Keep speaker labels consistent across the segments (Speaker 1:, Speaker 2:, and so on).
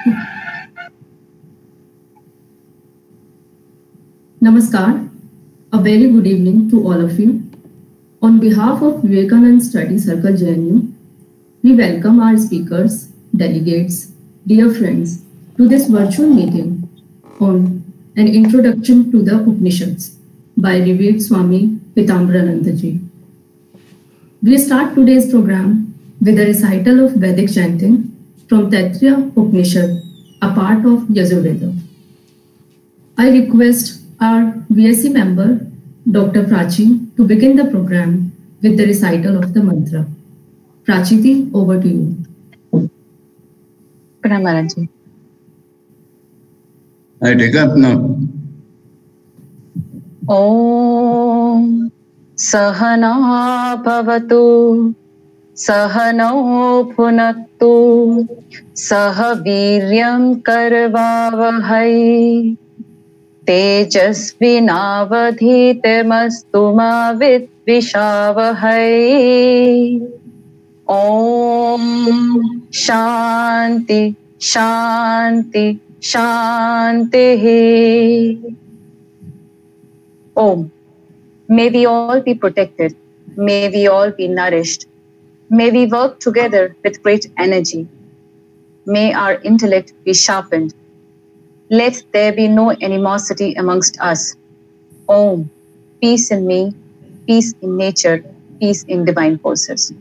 Speaker 1: Namaskar. A very good evening to all of you. On behalf of Vivekananda Study Circle JNU, we welcome our speakers, delegates, dear friends, to this virtual meeting on an introduction to the Upanishads by Revered Swami Pitambarananda Ji. We start today's program with a recital of Vedic chanting from Taittiriya Upanishad, a part of Yajurveda. I request our VSC member, Dr. Prachi, to begin the program with the recital of the mantra. Prachiti, over to you.
Speaker 2: Pranam Maharaj.
Speaker 3: I take up now.
Speaker 2: Om Sahana Bhavatu Sahano Phunaktu Sahaviryam Karvavahai Tejasvinavadhitamastu ma vidvishavahai. Om Shanti Shanti Shanti. Om. May we all be protected. May we all be nourished. May we work together with great energy. May our intellect be sharpened. Let there be no animosity amongst us. Om. Peace in me, peace in nature, peace in divine forces.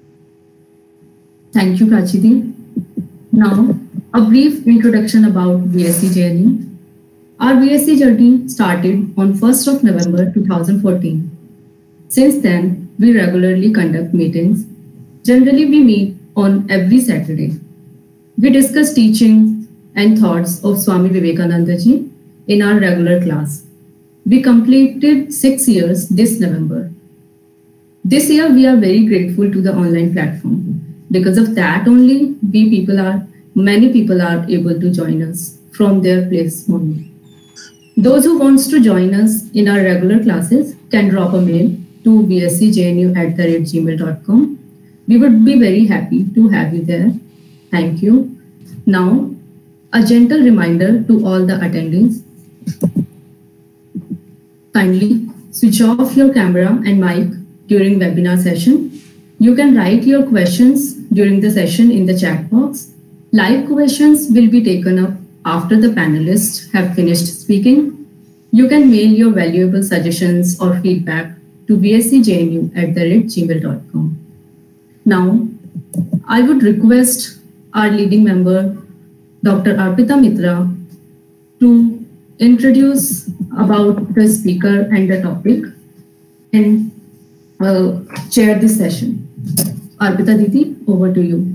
Speaker 1: Thank you, Prachiti. Now, a brief introduction about VSC JNU. Our VSC journey started on 1st of November 2014. Since then, we regularly conduct meetings. Generally, we meet on every Saturday. We discuss teachings and thoughts of Swami Vivekananda Ji in our regular class. We completed 6 years this November. This year, we are very grateful to the online platform. Because of that only, many people are able to join us from their place only. Those who wants to join us in our regular classes can drop a mail to vscjnu@gmail.com. We would be very happy to have you there. Thank you. Now, a gentle reminder to all the attendees. Kindly switch off your camera and mic during webinar session. You can write your questions during the session in the chat box. Live questions will be taken up after the panelists have finished speaking. You can mail your valuable suggestions or feedback to vscjnu@gmail.com. Now, I would request our leading member, Dr. Arpita Mitra, to introduce about the speaker and the topic and chair this session. Arpita Didi, over to you.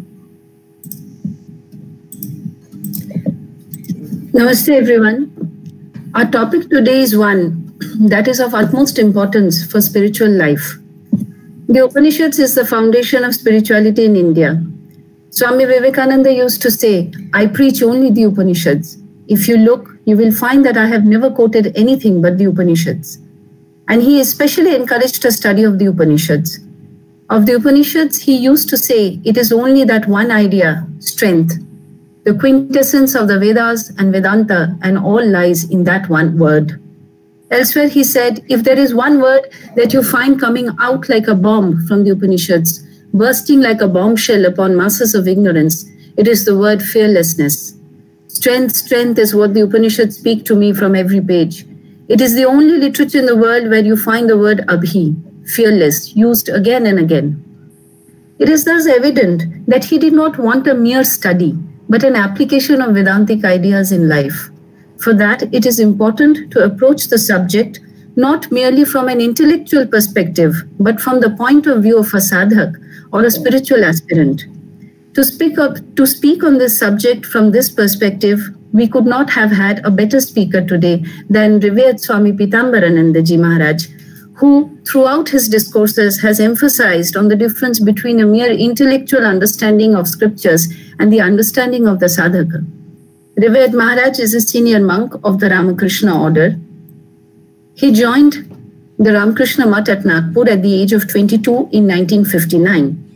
Speaker 4: Namaste everyone. Our topic today is one that is of utmost importance for spiritual life. The Upanishads is the foundation of spirituality in India. Swami Vivekananda used to say, I preach only the Upanishads. If you look, you will find that I have never quoted anything but the Upanishads. And he especially encouraged a study of the Upanishads. Of the Upanishads, he used to say, it is only that one idea, strength. The quintessence of the Vedas and Vedanta, and all lies in that one word. Elsewhere he said, if there is one word that you find coming out like a bomb from the Upanishads, bursting like a bombshell upon masses of ignorance, it is the word fearlessness. Strength, strength is what the Upanishads speak to me from every page. It is the only literature in the world where you find the word abhi, fearless, used again and again. It is thus evident that he did not want a mere study, but an application of Vedantic ideas in life. For that, it is important to approach the subject not merely from an intellectual perspective, but from the point of view of a sadhak or a spiritual aspirant. To speak on this subject from this perspective, we could not have had a better speaker today than Revered Swami Pitambarananda Ji Maharaj, who throughout his discourses has emphasized on the difference between a mere intellectual understanding of scriptures and the understanding of the sadhaka. Revered Maharaj is a senior monk of the Ramakrishna order. He joined the Ramakrishna Math at Nagpur at the age of 22 in 1959.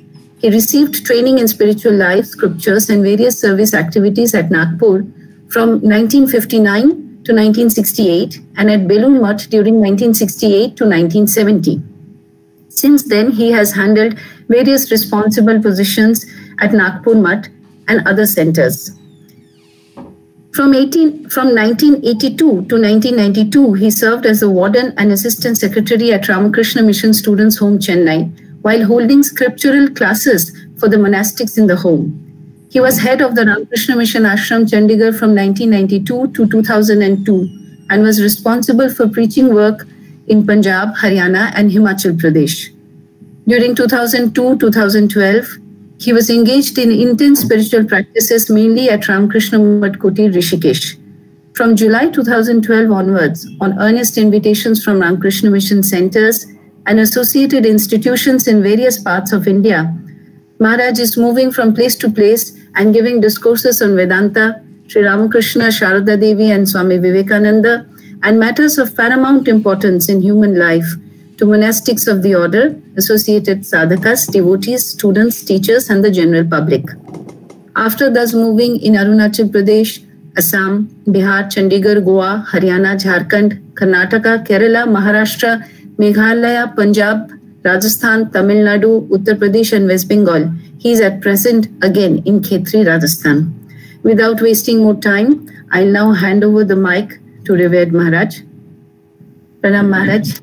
Speaker 4: He received training in spiritual life, scriptures, and various service activities at Nagpur from 1959 to 1968 and at Belur Math during 1968 to 1970. Since then, he has handled various responsible positions at Nagpur Math and other centers. From 1982 to 1992, he served as a warden and assistant secretary at Ramakrishna Mission Students' Home, Chennai, while holding scriptural classes for the monastics in the home. He was head of the Ramakrishna Mission Ashram, Chandigarh from 1992 to 2002 and was responsible for preaching work in Punjab, Haryana, and Himachal Pradesh. During 2002-2012, he was engaged in intense spiritual practices mainly at Ramakrishna Math Kutir, Rishikesh. From July 2012 onwards, on earnest invitations from Ramakrishna Mission centers and associated institutions in various parts of India, Maharaj is moving from place to place and giving discourses on Vedanta, Sri Ramakrishna, Sharada Devi, and Swami Vivekananda, and matters of paramount importance in human life to monastics of the order, associated sadhakas, devotees, students, teachers, and the general public. After thus moving in Arunachal Pradesh, Assam, Bihar, Chandigarh, Goa, Haryana, Jharkhand, Karnataka, Kerala, Maharashtra, Meghalaya, Punjab, Rajasthan, Tamil Nadu, Uttar Pradesh, and West Bengal, he is at present again in Khetri, Rajasthan. Without wasting more time, I'll now hand over the mic to Revered Maharaj. Pranam Maharaj.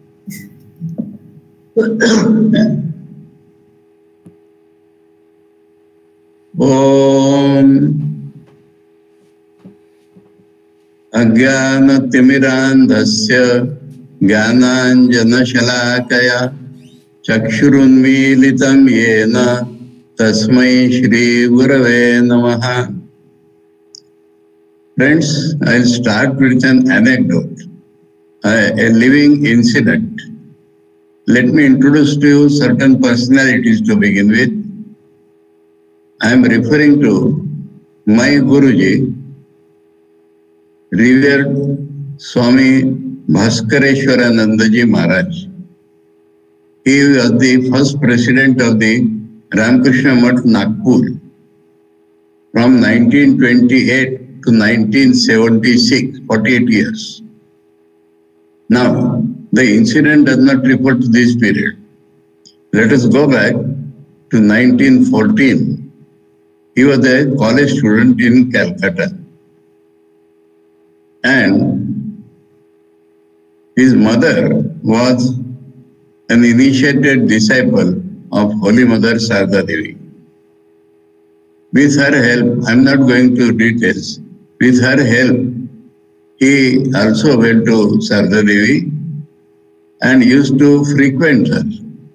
Speaker 3: Om Ajnanatimmirandhasya Jnananjanashalakaya Chakshurunmilitam Yena Tasmai Shri Gurave Namaha. Friends, I'll start with an anecdote, a living incident. Let me introduce to you certain personalities to begin with. I am referring to my Guruji, Revered Swami Bhaskareshwaranandaji Maharaj. He was the first president of the Ramakrishna Math Nagpur from 1928 to 1976, 48 years. Now, the incident does not refer to this period. Let us go back to 1914. He was a college student in Calcutta. And his mother was an initiated disciple of Holy Mother Sharada Devi. With her help, I am not going to details, with her help, he also went to Sharada Devi and used to frequent her.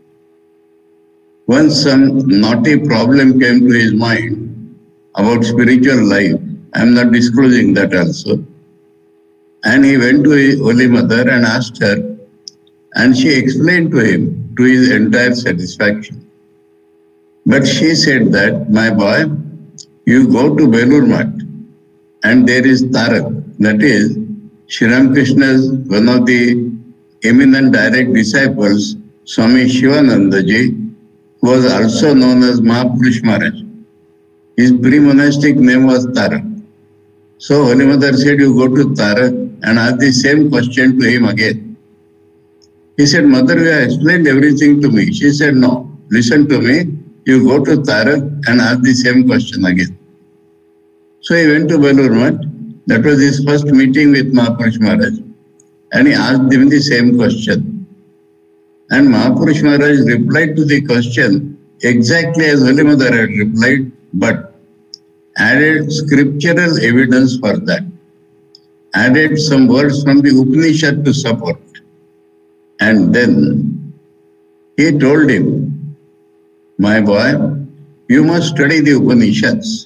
Speaker 3: Once some naughty problem came to his mind about spiritual life, I am not disclosing that also, and he went to his Holy Mother and asked her, and she explained to him to his entire satisfaction. But she said that, my boy, you go to Belur Math and there is Tarak, that is Shri Ramakrishna's one of the eminent direct disciples, Swami Shivanandaji, who was also known as Mahapurush Maharaj. His pre-monastic name was Tarak. So Holy Mother said, you go to Tarak and ask the same question to him again. He said, Mother, you have explained everything to me. She said, no, listen to me. You go to Tarak and ask the same question again. So he went to Belur Math. That was his first meeting with Mahapurush Maharaj. And he asked him the same question. And Mahapurush Maharaj replied to the question exactly as Holy Mother had replied, but added scriptural evidence for that. Added some words from the Upanishad to support. And then he told him, my boy, you must study the Upanishads.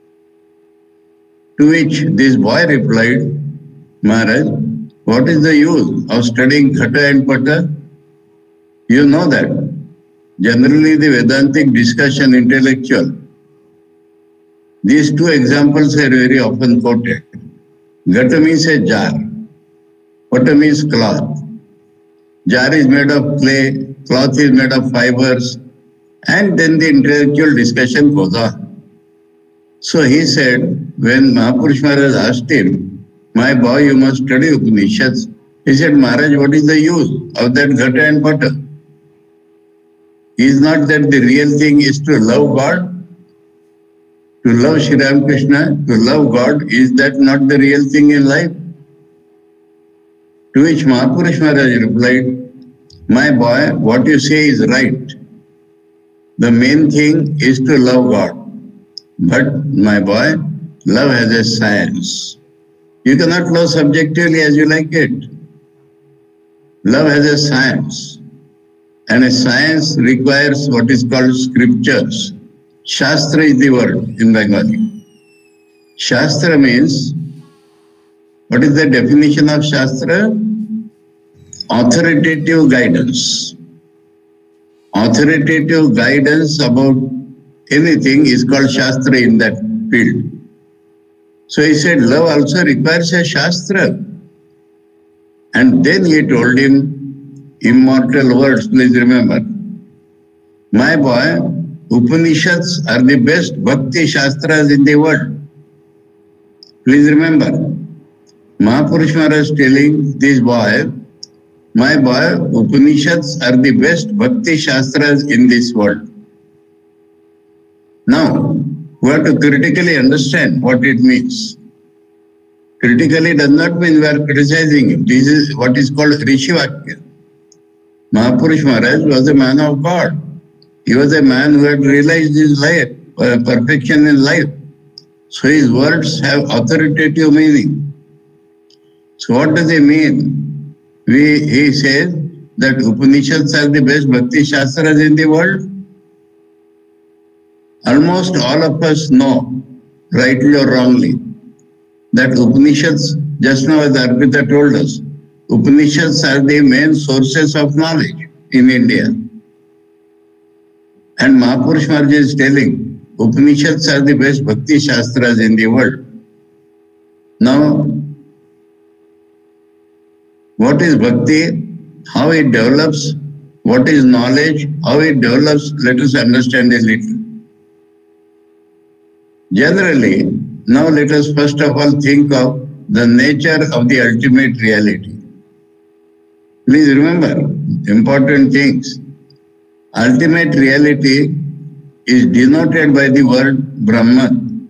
Speaker 3: To which this boy replied, Maharaj, what is the use of studying Ghata and Pata? You know that. Generally the Vedantic discussion intellectual. These two examples are very often quoted. Ghata means a jar. Pata means cloth. Jar is made of clay, cloth is made of fibers, And then the intellectual discussion goes on. So he said, when Mahapurush Maharaj asked him, my boy, you must study Upanishads. He said, Maharaj, what is the use of that ghata and butter? Is not that the real thing is to love God? To love Sri Ramakrishna, to love God, is that not the real thing in life? To which Mahapurush Maharaj replied, my boy, what you say is right. The main thing is to love God. But my boy, love has a science. You cannot love subjectively as you like it. Love has a science. And a science requires what is called scriptures. Shastra is the word in Bengali. Shastra means, what is the definition of Shastra? Authoritative guidance. Authoritative guidance about anything is called Shastra in that field. So he said, love also requires a Shastra. And then he told him immortal words, please remember. My boy, Upanishads are the best Bhakti Shastras in the world. Please remember, Mahapurush Maharaj telling this boy, my boy, Upanishads are the best Bhakti Shastras in this world. Now, we have to critically understand what it means. Critically does not mean we are criticizing him. This is what is called Rishivakya. Mahapurush Maharaj was a man of God. He was a man who had realized his life, perfection in life. So his words have authoritative meaning. So what does he mean? He says that Upanishads are the best Bhakti Shastras in the world. Almost all of us know, rightly or wrongly, that Upanishads, just now as Arpita told us, Upanishads are the main sources of knowledge in India. And Mahapurush Maharaj is telling, Upanishads are the best Bhakti Shastras in the world. Now, what is Bhakti? How it develops? What is knowledge? How it develops? Let us understand a little. Generally, now let us first of all think of the nature of the ultimate reality. Please remember important things. Ultimate reality is denoted by the word Brahman.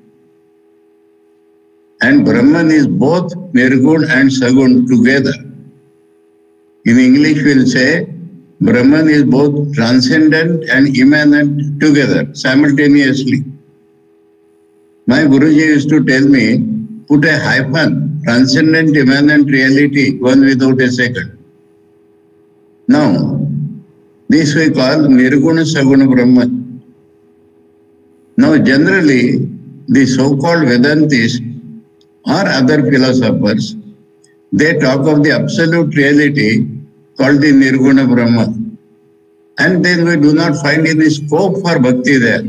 Speaker 3: And Brahman is both Nirgun and Sagun together. In English we'll say Brahman is both transcendent and immanent together, simultaneously. My Guruji used to tell me, put a hyphen, transcendent, immanent reality, one without a second. Now, this we call Nirguna Saguna Brahman. Now, generally, the so-called Vedantists or other philosophers, they talk of the absolute reality called the Nirguna Brahman. And then we do not find any scope for bhakti there.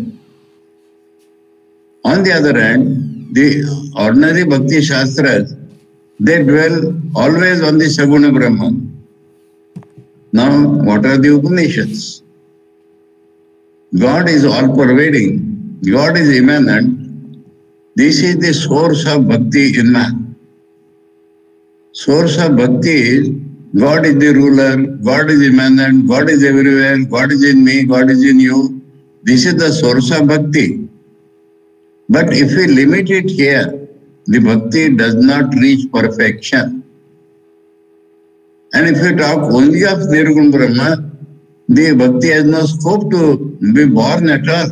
Speaker 3: On the other hand, the ordinary Bhakti Shastras, they dwell always on the Saguna Brahman. Now, what are the Upanishads? God is all-pervading. God is immanent. This is the source of bhakti in man. Source of bhakti is God is the ruler, God is immanent, God is everywhere, God is in me, God is in you. This is the source of bhakti. But if we limit it here, the bhakti does not reach perfection. And if we talk only of Nirgun Brahma, the bhakti has no scope to be born at all.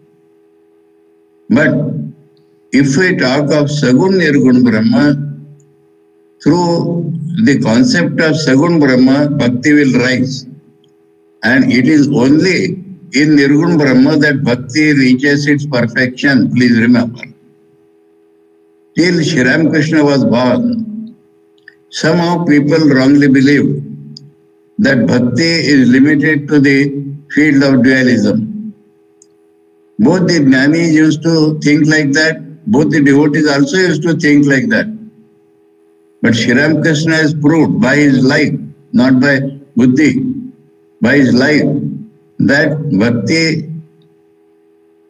Speaker 3: But if we talk of Sagun Nirgun Brahma, through the concept of Sagun Brahma, bhakti will rise. And it is only in Nirgun Brahma that bhakti reaches its perfection, please remember. Till Sri Ramakrishna was born, somehow people wrongly believed that bhakti is limited to the field of dualism. Both the jnanis used to think like that, both the devotees also used to think like that. But Sri Ramakrishna has proved by his life, not by buddhi, by his life, that bhakti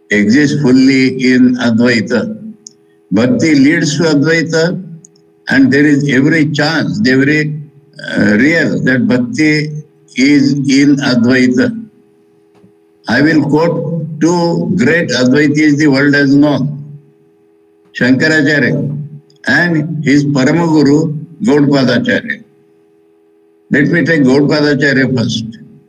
Speaker 3: exists fully in Advaita. Bhakti leads to Advaita, and there is every chance, every real that Bhakti is in Advaita. I will quote two great Advaitis the world has known, Shankaracharya and his Paramaguru, Gaudapadacharya. Let me take Gaudapadacharya first.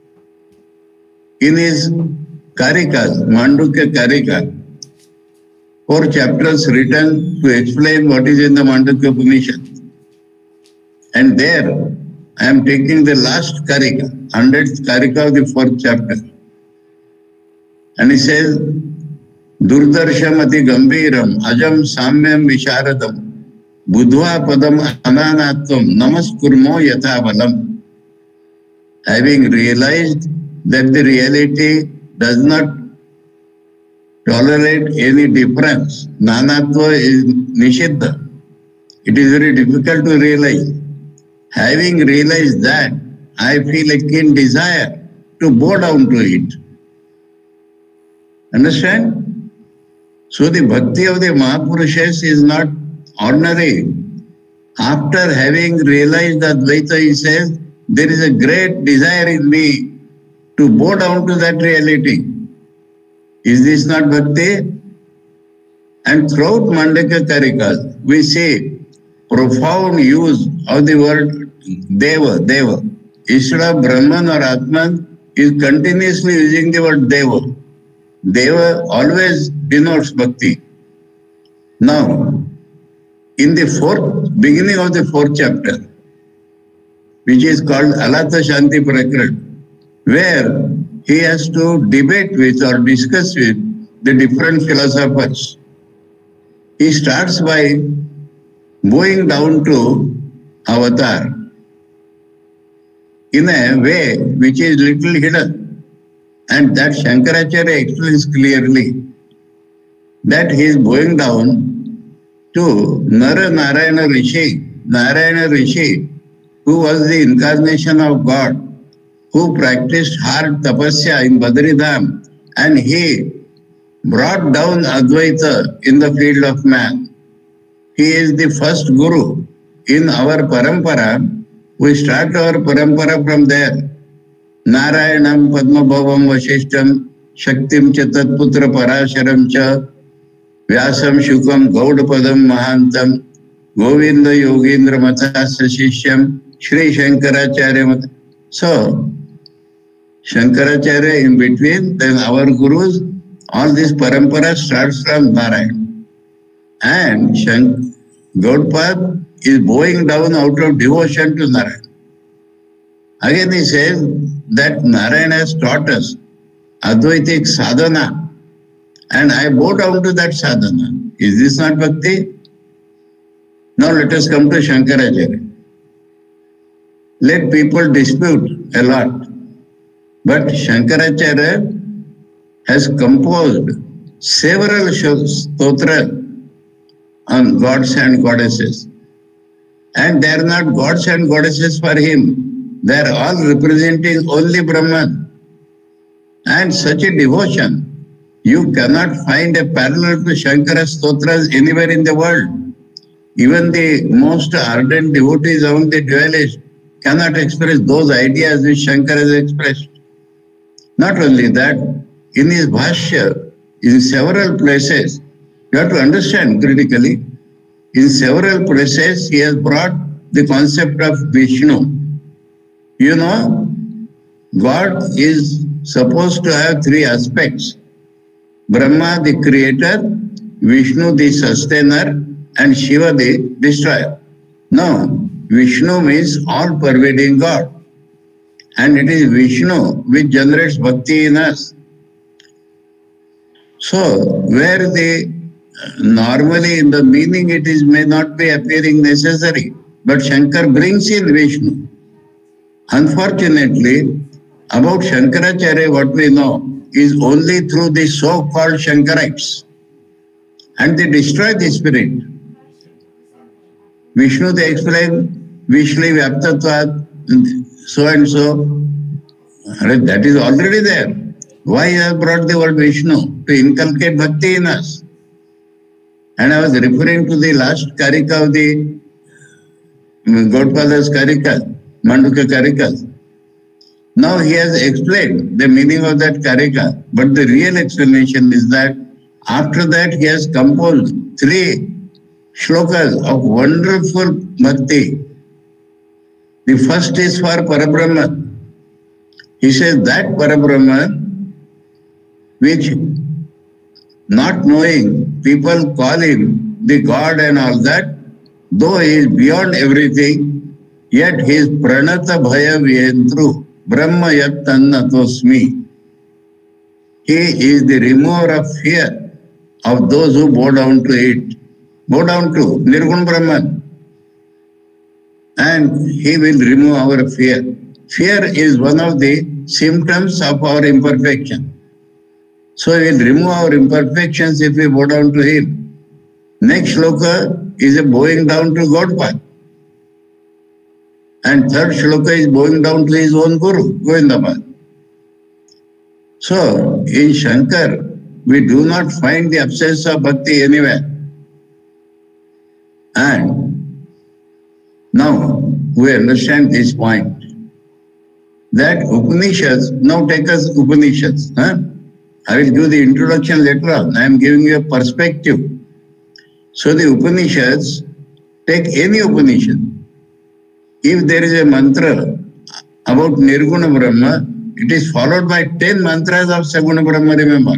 Speaker 3: In his Karikas, Mandukya Karika, 4 chapters written to explain what is in the Mandukya Upanishad. And there, I am taking the last Karika, 100th Karika of the 4th chapter. And he says, Durdarsham ati gambiram, ajam samyam visharadam, budhva padam ananatvam, namaskurmo yatavalam. Having realized that the reality does not tolerate any difference, nanatva is nishiddha. It is very difficult to realize. Having realized that, I feel a keen desire to bow down to it. Understand? So the bhakti of the Mahapurushas is not ordinary. After having realized Advaita, he says, there is a great desire in me to bow down to that reality. Is this not bhakti? And throughout Mandukya Karikas, we see profound use of the word Deva, Deva. Instead of Brahman or Atman, is continuously using the word Deva. Deva always denotes bhakti. Now, in the beginning of the 4th chapter, which is called Alata Shanti Prakrit, where he has to debate with or discuss with the different philosophers. He starts by bowing down to Avatar in a way which is little hidden. And that Shankaracharya explains clearly that he is bowing down to Nara Narayana Rishi, Narayana Rishi, who was the incarnation of God, who practiced hard tapasya in Badridham, and he brought down Advaita in the field of man. He is the first guru in our parampara. We start our parampara from there. Narayanam Padmabhavam Vashishtam Shaktim cha Tatputra Parasharam cha Vyasam Shukam Gaudapadam Mahantam Govinda Yogendra Mathasya Shishyam Shri Shankaracharya Mat. So, Shankaracharya in between, then our gurus, all this parampara starts from Narayan. And Gaudapad is bowing down out of devotion to Narayan. Again he says that Narayan has taught us Advaitic sadhana, and I bow down to that sadhana. Is this not bhakti? Now let us come to Shankaracharya. Let people dispute a lot, but Shankaracharya has composed several stotras on gods and goddesses. And they are not gods and goddesses for him. They are all representing only Brahman. And such a devotion, you cannot find a parallel to Shankara's stotras anywhere in the world. Even the most ardent devotees among the dualists cannot express those ideas which Shankara has expressed. Not only that, in his Bhashya, in several places, you have to understand critically, in several places he has brought the concept of Vishnu. You know, God is supposed to have 3 aspects. Brahma the creator, Vishnu the sustainer, and Shiva the destroyer. Now, Vishnu means all-pervading God. And it is Vishnu which generates bhakti in us. So, where normally in the meaning it is may not be appearing necessary, but Shankar brings in Vishnu. Unfortunately, about Shankaracharya what we know is only through the so-called Shankarites. And they destroy the spirit. Vishnu they explain, Vishli Vyaptatvat, so and so. That is already there. Why I have brought the word Vishnu? To inculcate bhakti in us. And I was referring to the last karika of the Godfather's karika, Manduka karika. Now he has explained the meaning of that karika, but the real explanation is that after that he has composed 3 shlokas of wonderful bhakti. The first is for Parabrahma. He says that Parabrahma, which not knowing, people call him the God and all that, though he is beyond everything, yet he is pranata bhaya vyentru, brahma yat tannatosmi. He is the remover of fear of those who bow down to it. Bow down to Nirgun Brahman. And he will remove our fear. Fear is one of the symptoms of our imperfection. So he will remove our imperfections if we bow down to him. Next shloka is a bowing down to Godpad. And third shloka is bowing down to his own Guru, Govindapad. So in Shankar, we do not find the absence of bhakti anywhere. And now we understand this point. That Upanishads, now take us Upanishads. I will give the introduction later on. I am giving you a perspective. So the Upanishads, take any Upanishad. If there is a mantra about Nirguna Brahma, it is followed by 10 mantras of Saguna Brahma, remember.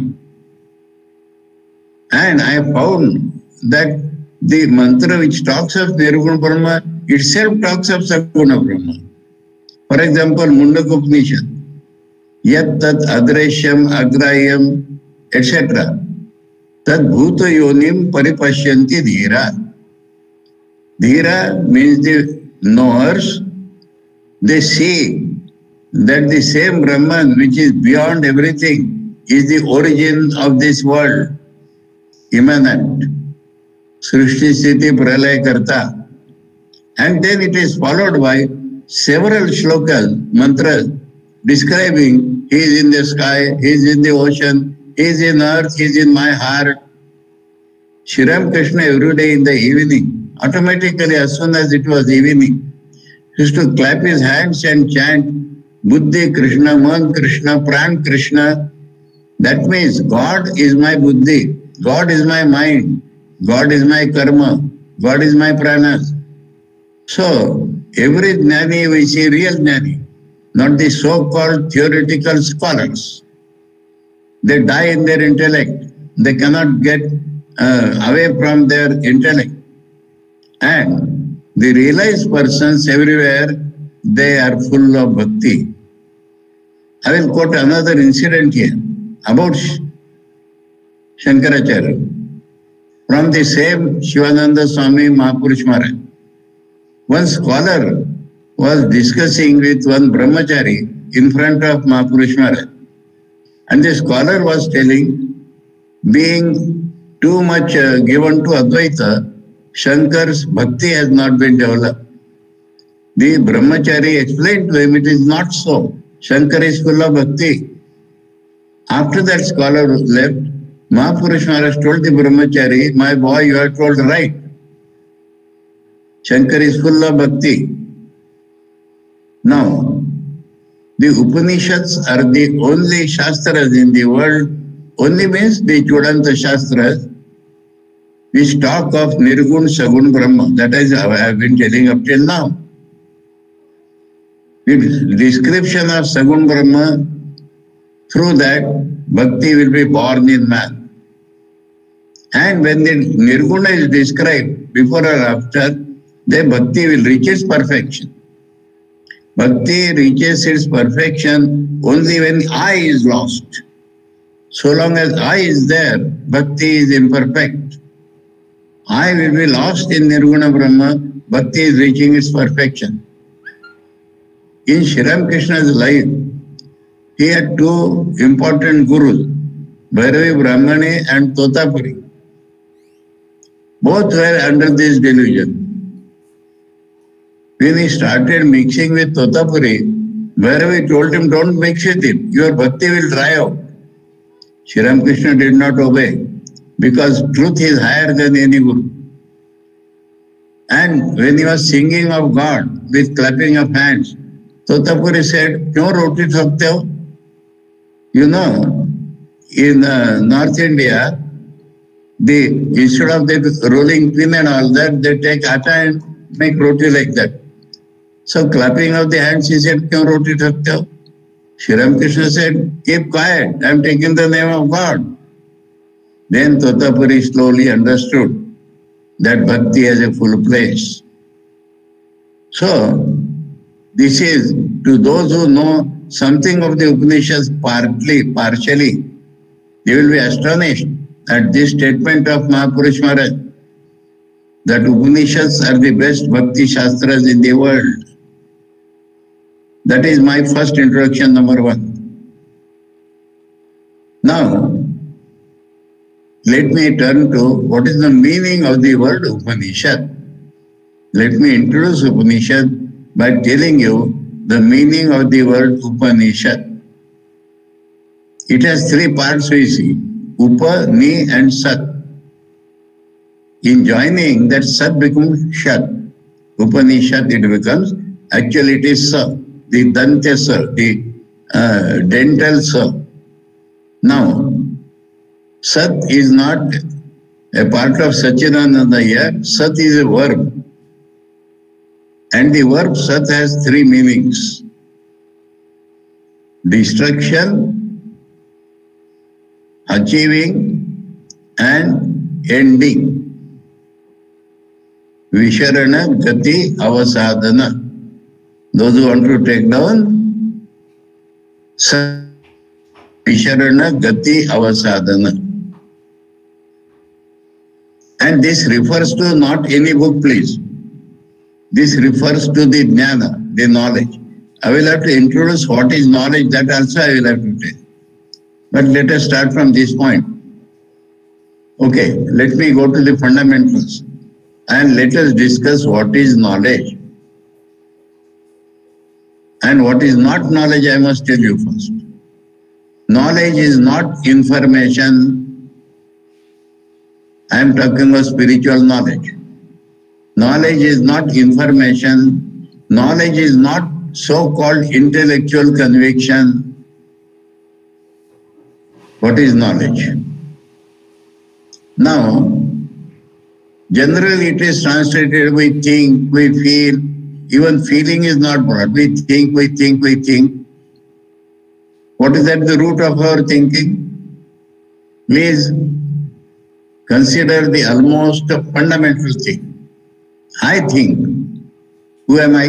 Speaker 3: And I have found that the mantra which talks of Nirguna Brahma itself talks of Saguna Brahma. For example, Mundaka Upanishad. Yat tat adreshyam agrayam, etc. Tad bhuta yonim paripashyanti dhira. Dhira means the knowers. They see that the same Brahman which is beyond everything is the origin of this world, immanent. Srishti Sthiti Pralaya Karta. And then it is followed by several shlokas, mantras, describing he is in the sky, he is in the ocean, he is in earth, he is in my heart. Shri Ram Krishna every day in the evening, automatically as soon as it was evening, used to clap his hands and chant Buddhi Krishna, Man Krishna, Pran Krishna. That means God is my Buddhi, God is my mind, God is my karma, God is my pranas. So every jnani we see real jnani, not the so-called theoretical scholars. They die in their intellect. They cannot get away from their intellect. And the realized persons everywhere, they are full of bhakti. I will quote another incident here about Shankaracharya. From the same Shivananda Swami Mahapurush Maharaj. One scholar was discussing with one brahmachari in front of Mahapurush Maharaj. And the scholar was telling, being too much given to Advaita, Shankar's bhakti has not been developed. The brahmachari explained to him, it is not so. Shankar is full of bhakti. After that scholar left, Mahapurush Maharaj told the brahmachari, my boy, you are told right. Shankar is full of bhakti. Now, the Upanishads are the only Shastras in the world, only means the Chudanta Shastras, which talk of Nirgun Sagun Brahma. That is how I have been telling up till now. The description of Sagun Brahma, through that, bhakti will be born in man. And when the Nirguna is described, before or after, the bhakti will reach its perfection. Bhakti reaches its perfection only when I is lost. So long as I is there, bhakti is imperfect. I will be lost in Nirguna Brahma, bhakti is reaching its perfection. In Shri Ram Krishna's life, he had 2 important gurus, Bhairavi Brahmani and Totapuri. Both were under this delusion. When he started mixing with Totapuri, Bhairavi told him, don't mix with him, your bhakti will dry out. Sri Ramakrishna did not obey because truth is higher than any guru. And when he was singing of God with clapping of hands, Totapuri said, "Kyun roti thakte ho?" You know, in North India, instead of the rolling pin and all that, they take atta and make roti like that. So clapping of the hands, he said, "Kyun roti thakte ho?" Sri Ramakrishna said, "Keep quiet, I am taking the name of God." Then Totapuri slowly understood that bhakti has a full place. So, this is to those who know something of the Upanishads partially, they will be astonished at this statement of Mahapurush Maharaj, that Upanishads are the best bhakti shastras in the world. That is my first introduction, number one. Now, let me turn to what is the meaning of the word Upanishad. Let me introduce Upanishad by telling you the meaning of the word Upanishad. It has three parts we see, Upa, Ni and Sat. In joining that Sat becomes Shat. Upanishad it becomes, actually it is Sa, the Dante Sa, the dental Sa. Now, Sat is not a part of Satchidananda here. Sat is a verb. And the verb Sat has three meanings. Destruction, achieving, and ending. Visharana, Gati, Avasadana. Those who want to take down, Sat, Visharana, Gati, Avasadana. And this refers to not any book, please. This refers to the jnana, the knowledge. I will have to introduce what is knowledge, that also I will have to tell. But let us start from this point. Okay, let me go to the fundamentals and let us discuss what is knowledge. And what is not knowledge, I must tell you first. Knowledge is not information. I am talking about spiritual knowledge. Knowledge is not information. Knowledge is not so-called intellectual conviction. What is knowledge? Now, generally it is translated, we think, we feel. Even feeling is not broad. We think, we think, we think. What is at the root of our thinking? Please consider the almost fundamental thing. I think. Who am I?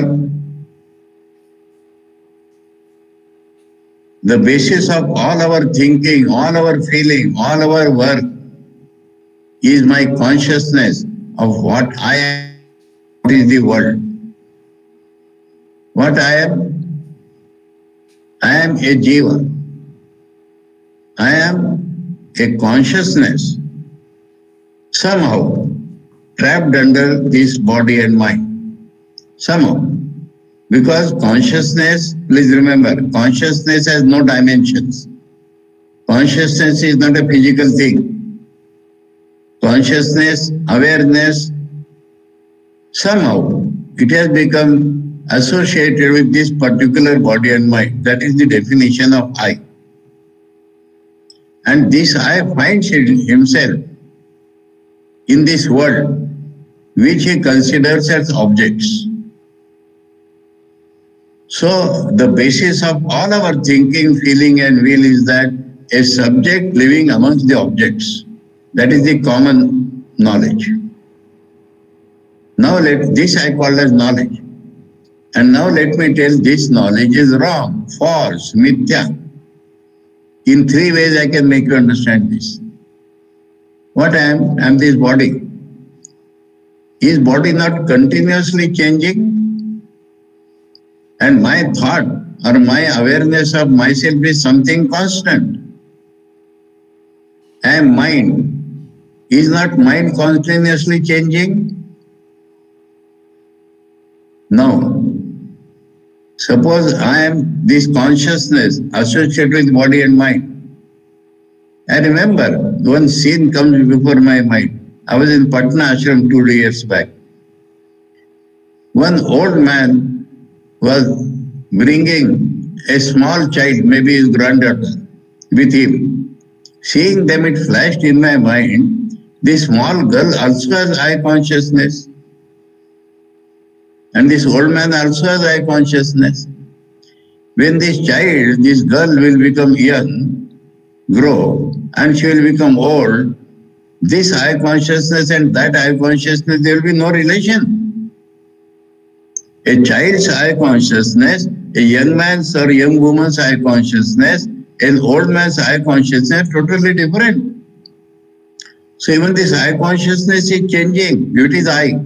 Speaker 3: The basis of all our thinking, all our feeling, all our work is my consciousness of what I am, what is the world. What I am? I am a jiva. I am a consciousness, somehow trapped under this body and mind. Somehow. Because consciousness, please remember, consciousness has no dimensions. Consciousness is not a physical thing. Consciousness, awareness, somehow it has become associated with this particular body and mind. That is the definition of I. And this I finds himself in this world, which he considers as objects. So, the basis of all our thinking, feeling and will is that a subject living amongst the objects. That is the common knowledge. Now, this I call as knowledge. And now let me tell this knowledge is wrong, false, mithya. In three ways I can make you understand this. What I am? I am this body. Is body not continuously changing? And my thought or my awareness of myself is something constant. I am mind. Is not mind continuously changing? No. Suppose I am this consciousness associated with body and mind. I remember one scene comes before my mind. I was in Patna Ashram 2 years back. One old man was bringing a small child, maybe his granddaughter, with him. Seeing them, it flashed in my mind, this small girl also has eye consciousness. And this old man also has eye consciousness. When this child, this girl will become young, grow, and she will become old, this eye consciousness and that eye consciousness, there will be no relation. A child's eye consciousness, a young man's or young woman's eye consciousness, an old man's eye consciousness, totally different. So even this eye consciousness is changing. Beauty is eye.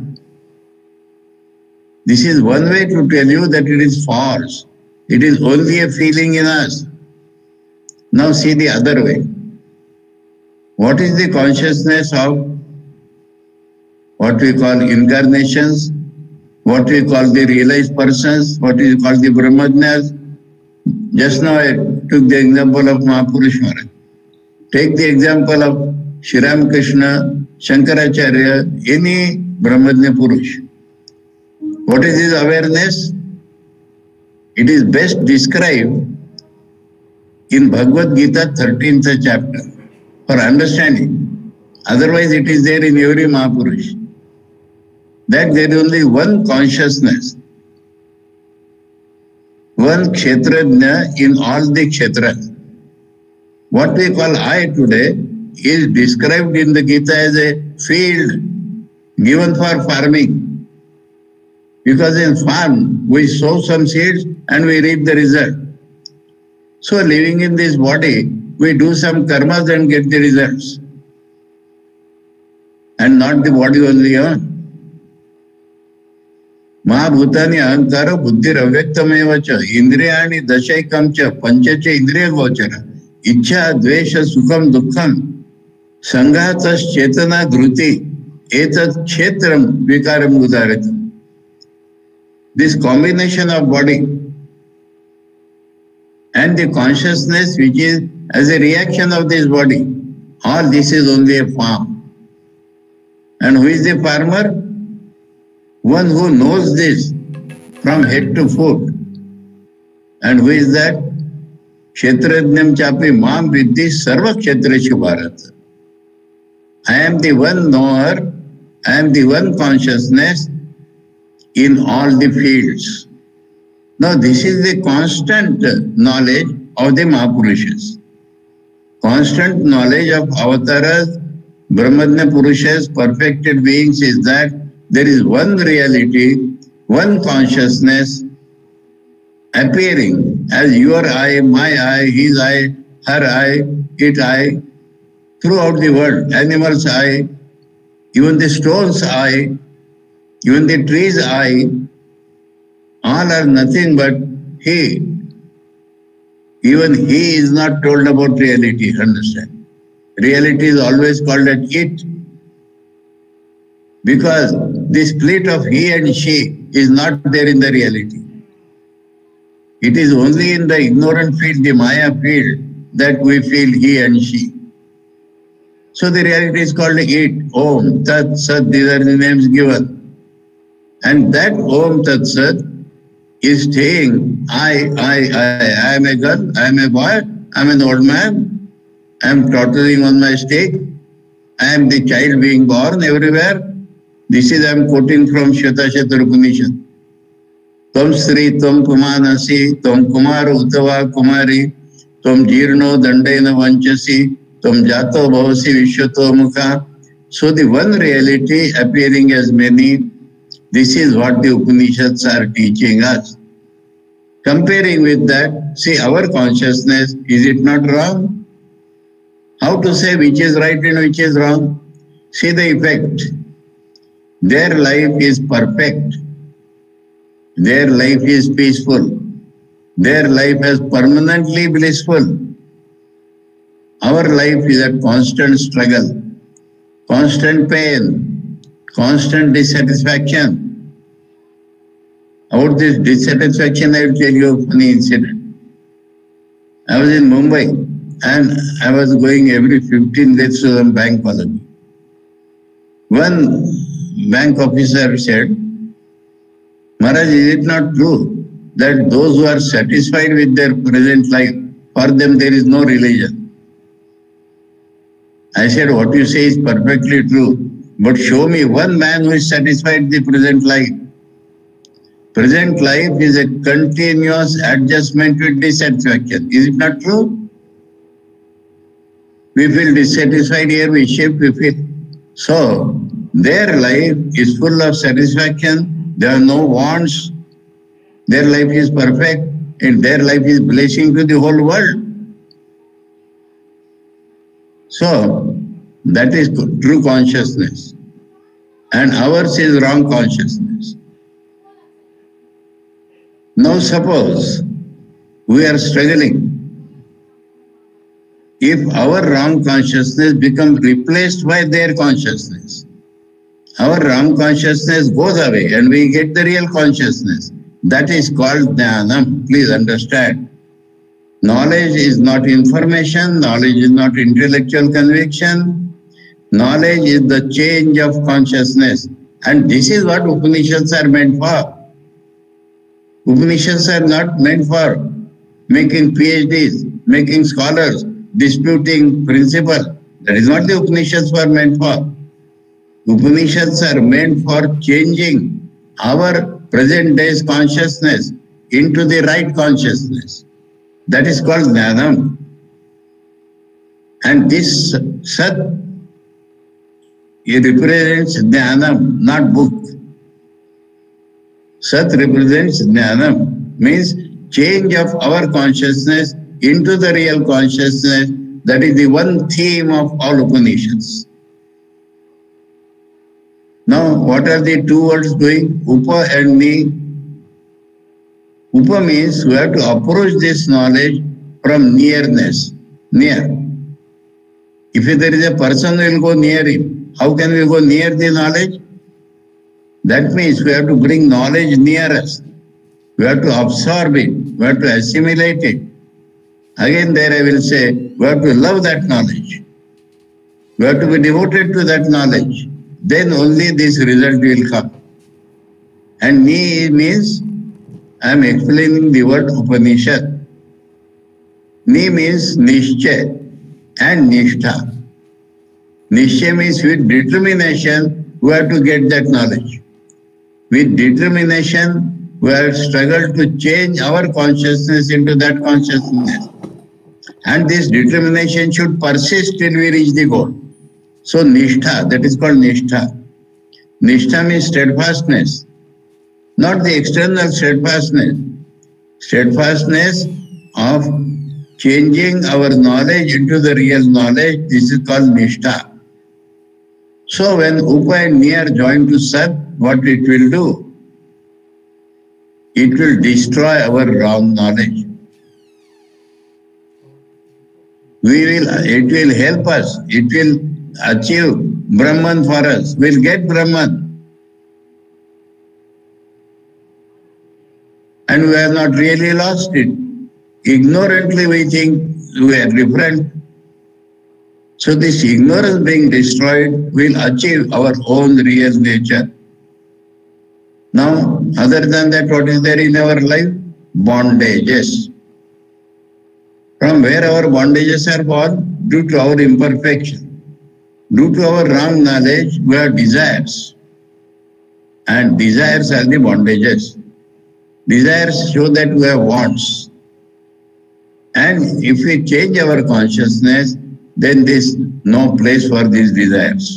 Speaker 3: This is one way to tell you that it is false. It is only a feeling in us. Now see the other way. What is the consciousness of what we call incarnations, what we call the realized persons, what we call the Brahmajnas? Just now I took the example of Mahapurush Maharaj. Take the example of Shri Ramakrishna, Shankaracharya, any Brahmajna Purush. What is his awareness? It is best described in Bhagavad Gita 13th chapter for understanding. Otherwise it is there in every Mahapurush. That there is only one consciousness, one Kshetrajna in all the Kshetras. What we call I today is described in the Gita as a field given for farming. Because in farm, we sow some seeds and we reap the result. So living in this body, we do some karmas and get the results. And not the body only. Mahabhutani ahankara buddhir avyaktameva cha indriyani dashaikam cha panchacha indriya gochara ichha dvesha sukham dukkham sanghatas chetana dhruti etat kshetram vikaram udaratam. This combination of body and the consciousness which is as a reaction of this body, all this is only a farm. And who is the farmer? One who knows this from head to foot. And who is that? Kshetrajnam chapi mam viddhi sarva kshetreshu bharata. I am the one knower, I am the one consciousness in all the fields. Now this is the constant knowledge of the Mahapurushas. Constant knowledge of Avataras, Brahmajna Purushas, perfected beings is that there is one reality, one consciousness appearing as your eye, my eye, his eye, her eye, its eye, throughout the world, animal's eye, even the stone's eye, even the tree's eye, all are nothing but he. Even he is not told about reality, understand? Reality is always called as it. Because the split of he and she is not there in the reality. It is only in the ignorant field, the Maya field, that we feel he and she. So the reality is called it. Om, Tat, Sat, these are the names given. And that Om Tat Sat is saying, I am a girl, I am a boy, I am an old man, I am tottering on my stake, I am the child being born everywhere. This is I am quoting from Shvetashatar Upanishad. Tvam Sri, Tvam Kumanasi, Tvam Kumar Uttava Kumari, Tvam Jirno Dandena Vanchasi, Tvam Jato Bhavasi Vishwato Mukha. So the one reality appearing as many, this is what the Upanishads are teaching us. Comparing with that, see our consciousness, is it not wrong? How to say which is right and which is wrong? See the effect. Their life is perfect. Their life is peaceful. Their life is permanently blissful. Our life is a constant struggle, constant pain, constant dissatisfaction. About this dissatisfaction, I will tell you a funny incident. I was in Mumbai and I was going every 15 days to the bank colony. One bank officer said, Maharaj, is it not true that those who are satisfied with their present life, for them there is no religion? I said, what you say is perfectly true, but show me one man who is satisfied with the present life. Present life is a continuous adjustment with dissatisfaction. Is it not true? We feel dissatisfied here, we shift, we feel. So, their life is full of satisfaction, there are no wants, their life is perfect, and their life is blessing to the whole world. So, that is true consciousness. And ours is wrong consciousness. Now suppose we are struggling. If our wrong consciousness becomes replaced by their consciousness, our wrong consciousness goes away and we get the real consciousness. That is called jnanam. Please understand. Knowledge is not information, knowledge is not intellectual conviction. Knowledge is the change of consciousness. And this is what Upanishads are meant for. Upanishads are not meant for making PhDs, making scholars, disputing principle. That is what the Upanishads were meant for. Upanishads are meant for changing our present day's consciousness into the right consciousness. That is called jnanam. And this Sat, it represents jnanam, not book. Sat represents jnanam, means change of our consciousness into the real consciousness. That is the one theme of all Upanishads. Now, what are the two words doing? Upa and Ni. Upa means we have to approach this knowledge from nearness, near. If there is a person who will go near him, how can we go near the knowledge? That means we have to bring knowledge near us. We have to absorb it. We have to assimilate it. Again there I will say, we have to love that knowledge. We have to be devoted to that knowledge. Then only this result will come. And Ni means, I am explaining the word Upanishad. Ni means Nishchay and Nishtha. Nishchay means with determination, we have to get that knowledge. With determination, we have struggled to change our consciousness into that consciousness. And this determination should persist till we reach the goal. So Nishtha, that is called Nishtha. Nishtha means steadfastness, not the external steadfastness. Steadfastness of changing our knowledge into the real knowledge, this is called Nishtha. So when Upa and Ni are joined to Sat, what it will do? It will destroy our wrong knowledge. It will help us. It will achieve Brahman for us. We'll get Brahman. And we have not really lost it. Ignorantly we think we are different. So this ignorance being destroyed will achieve our own real nature. Now, other than that, what is there in our life? Bondages. From where our bondages are born? Due to our imperfection. Due to our wrong knowledge, we have desires. And desires are the bondages. Desires show that we have wants. And if we change our consciousness, then there is no place for these desires.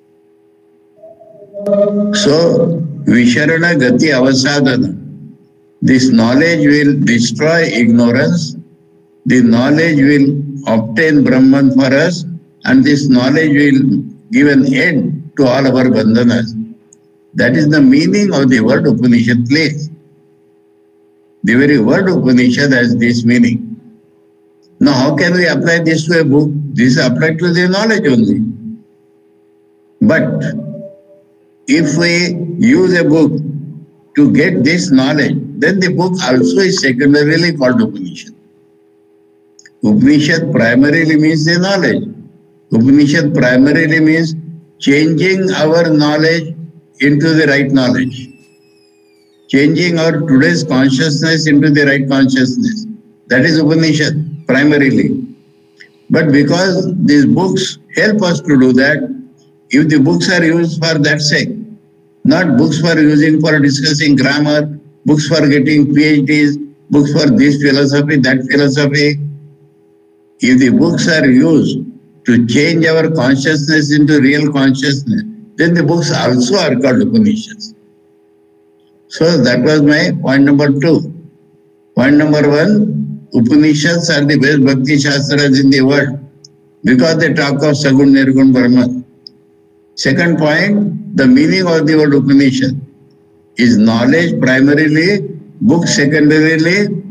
Speaker 3: So, Visharana Gati Avasadana. This knowledge will destroy ignorance. The knowledge will obtain Brahman for us. And this knowledge will give an end to all our bandhanas. That is the meaning of the word Upanishad, please. The very word Upanishad has this meaning. Now, how can we apply this to a book? This is applied to the knowledge only. But if we use a book to get this knowledge, then the book also is secondarily called Upanishad. Upanishad primarily means the knowledge. Upanishad primarily means changing our knowledge into the right knowledge. Changing our today's consciousness into the right consciousness. That is Upanishad, primarily. But because these books help us to do that, if the books are used for that sake, not books for using for discussing grammar, books for getting PhDs, books for this philosophy, that philosophy, if the books are used to change our consciousness into real consciousness, then the books also are called Upanishads. So that was my point number 2. Point number 1, Upanishads are the best Bhakti Shastras in the world because they talk of Sagun Nirgun Brahman. Second point, the meaning of the word Upanishad is knowledge primarily, books secondarily,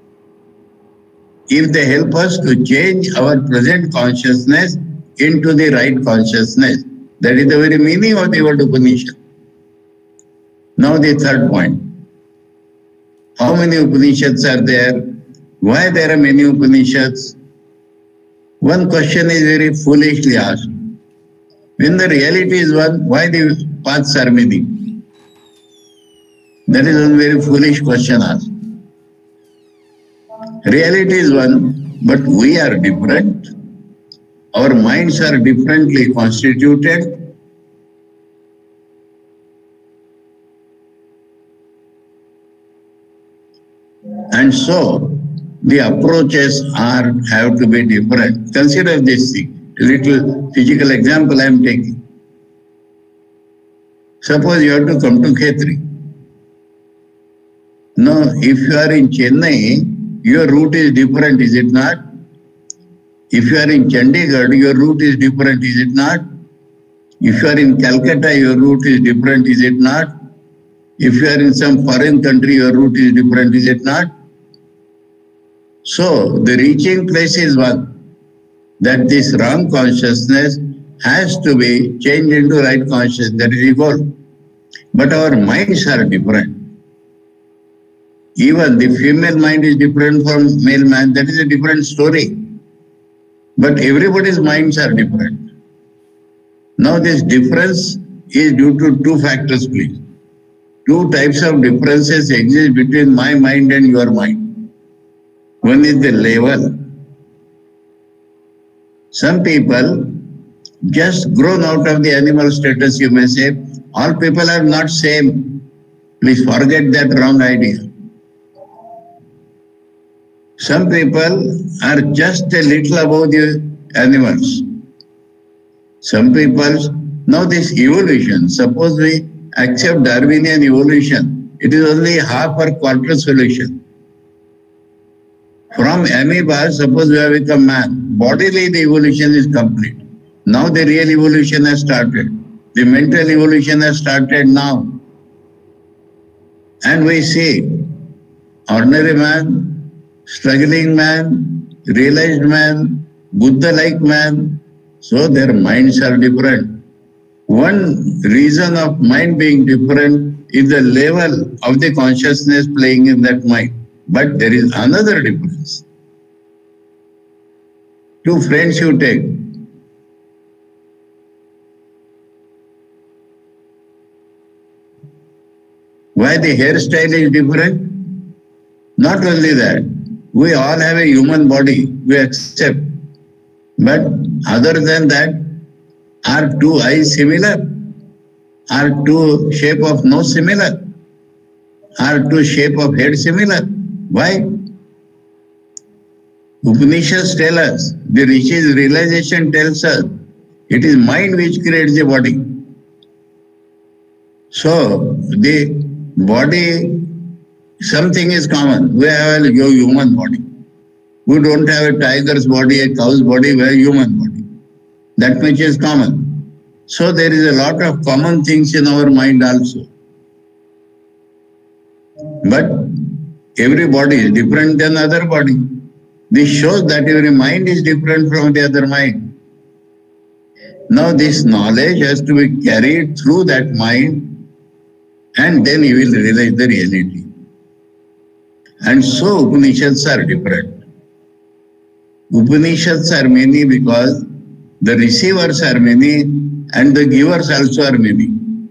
Speaker 3: if they help us to change our present consciousness into the right consciousness. That is the very meaning of the word Upanishad. Now the third point. How many Upanishads are there? Why there are many Upanishads? One question is very foolishly asked. When the reality is one, why the paths are many? That is one very foolish question asked. Reality is one, but we are different. Our minds are differently constituted. And so, the approaches have to be different. Consider this thing. A little physical example I am taking. Suppose you have to come to Khetri. Now, if you are in Chennai, your route is different, is it not? If you are in Chandigarh, your route is different, is it not? If you are in Calcutta, your route is different, is it not? If you are in some foreign country, your route is different, is it not? So, the reaching place is one. That this wrong consciousness has to be changed into right consciousness. That is the goal. But our minds are different. Even the female mind is different from male mind. That is a different story. But everybody's minds are different. Now this difference is due to two factors, please. Two types of differences exist between my mind and your mind. One is the level. Some people just grown out of the animal status, you may say. All people are not same. Please forget that wrong idea. Some people are just a little above the animals. Some people, now this evolution, suppose we accept Darwinian evolution, it is only half or quarter solution. From amoeba, suppose we have become man, bodily the evolution is complete. Now the real evolution has started. The mental evolution has started now. And we see ordinary man, struggling man, realized man, Buddha-like man, so their minds are different. One reason of mind being different is the level of the consciousness playing in that mind. But there is another difference. Two friends you take. Why the hairstyle is different? Not only that, we all have a human body, we accept. But other than that, are two eyes similar? Are two shape of nose similar? Are two shape of head similar? Why? Upanishads tell us, the Rishis realization tells us, it is mind which creates the body. So, the body, something is common. We have a human body. We don't have a tiger's body, a cow's body, we have a human body. That much is common. So there is a lot of common things in our mind also. But every body is different than other body. This shows that every mind is different from the other mind. Now this knowledge has to be carried through that mind, and then you will realize the reality. And so Upanishads are different. Upanishads are many because the receivers are many and the givers also are many.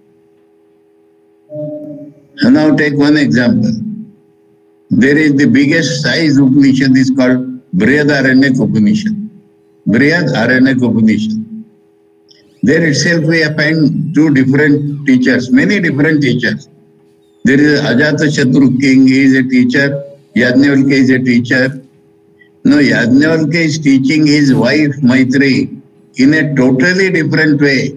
Speaker 3: And now take one example. There is the biggest size Upanishad is called Brihadaranyaka Upanishad. Brihadaranyaka Upanishad. There itself we find two different teachers, many different teachers. There is Ajatashatru king, he is a teacher. Yajnavalkya is a teacher. No, Yajnavalkya is teaching his wife Maitreyi in a totally different way.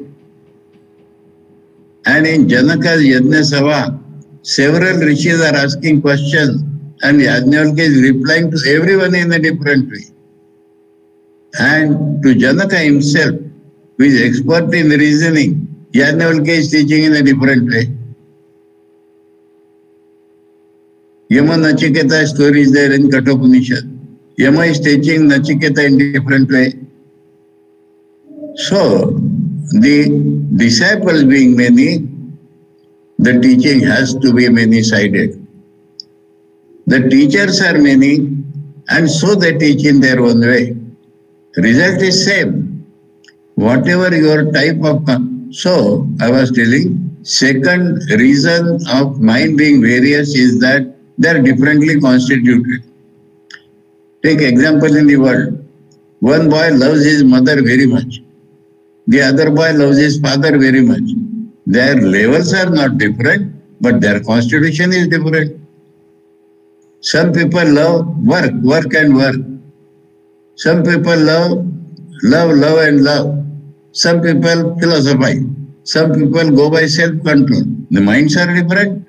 Speaker 3: And in Janaka's Yajna Sabha, several rishis are asking questions and Yajnavalkya is replying to everyone in a different way. And to Janaka himself, who is expert in reasoning, Yajnavalkya is teaching in a different way. Yama Nachiketa story is there in Kathopanishad. Yama is teaching Nachiketa in different way. So, the disciples being many, the teaching has to be many-sided. The teachers are many, and so they teach in their own way. Result is same. Whatever your type of... So, I was telling, second reason of mind being various is that they are differently constituted. Take example in the world. One boy loves his mother very much. The other boy loves his father very much. Their levels are not different, but their constitution is different. Some people love work and work. Some people love and love. Some people philosophize. Some people go by self-control. The minds are different.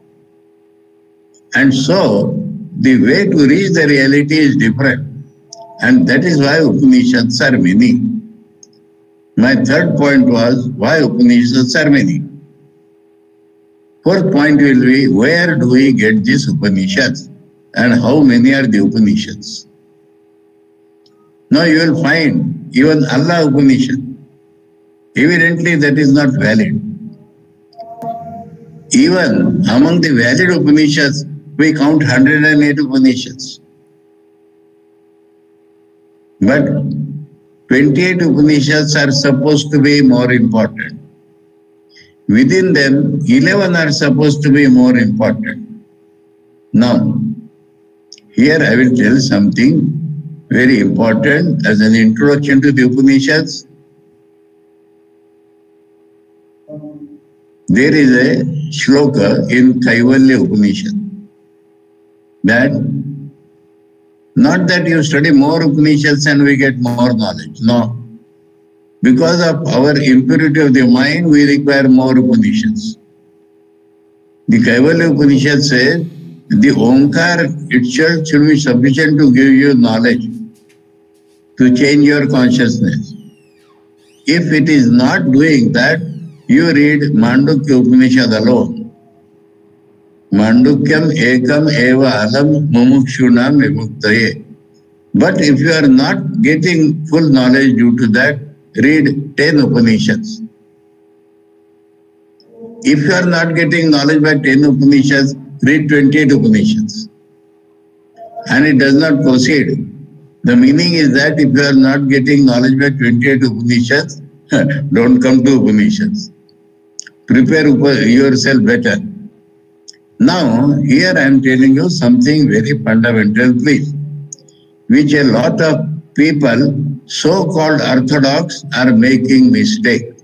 Speaker 3: And so, the way to reach the reality is different. And that is why Upanishads are many. My third point was why Upanishads are many. Fourth point will be where do we get these Upanishads and how many are the Upanishads. Now you will find even Allah Upanishad. Evidently that is not valid. Even among the valid Upanishads, we count 108 Upanishads. But 28 Upanishads are supposed to be more important. Within them, 11 are supposed to be more important. Now, here I will tell something very important as an introduction to the Upanishads. There is a shloka in Kaivalya Upanishad that not that you study more Upanishads and we get more knowledge. No. Because of our impurity of the mind, we require more Upanishads. The Kaivalya Upanishad says, the Omkar itself should be sufficient to give you knowledge, to change your consciousness. If it is not doing that, you read Mandukya Upanishad alone. Mandukyam ekam eva alam mumukshunam vimuktaye. But if you are not getting full knowledge due to that, read 10 Upanishads. If you are not getting knowledge by 10 Upanishads, read 28 Upanishads. And it does not proceed. The meaning is that if you are not getting knowledge by 28 Upanishads, don't come to Upanishads. Prepare yourself better. Now, here I am telling you something very fundamental, please, which a lot of people, so-called orthodox, are making mistake.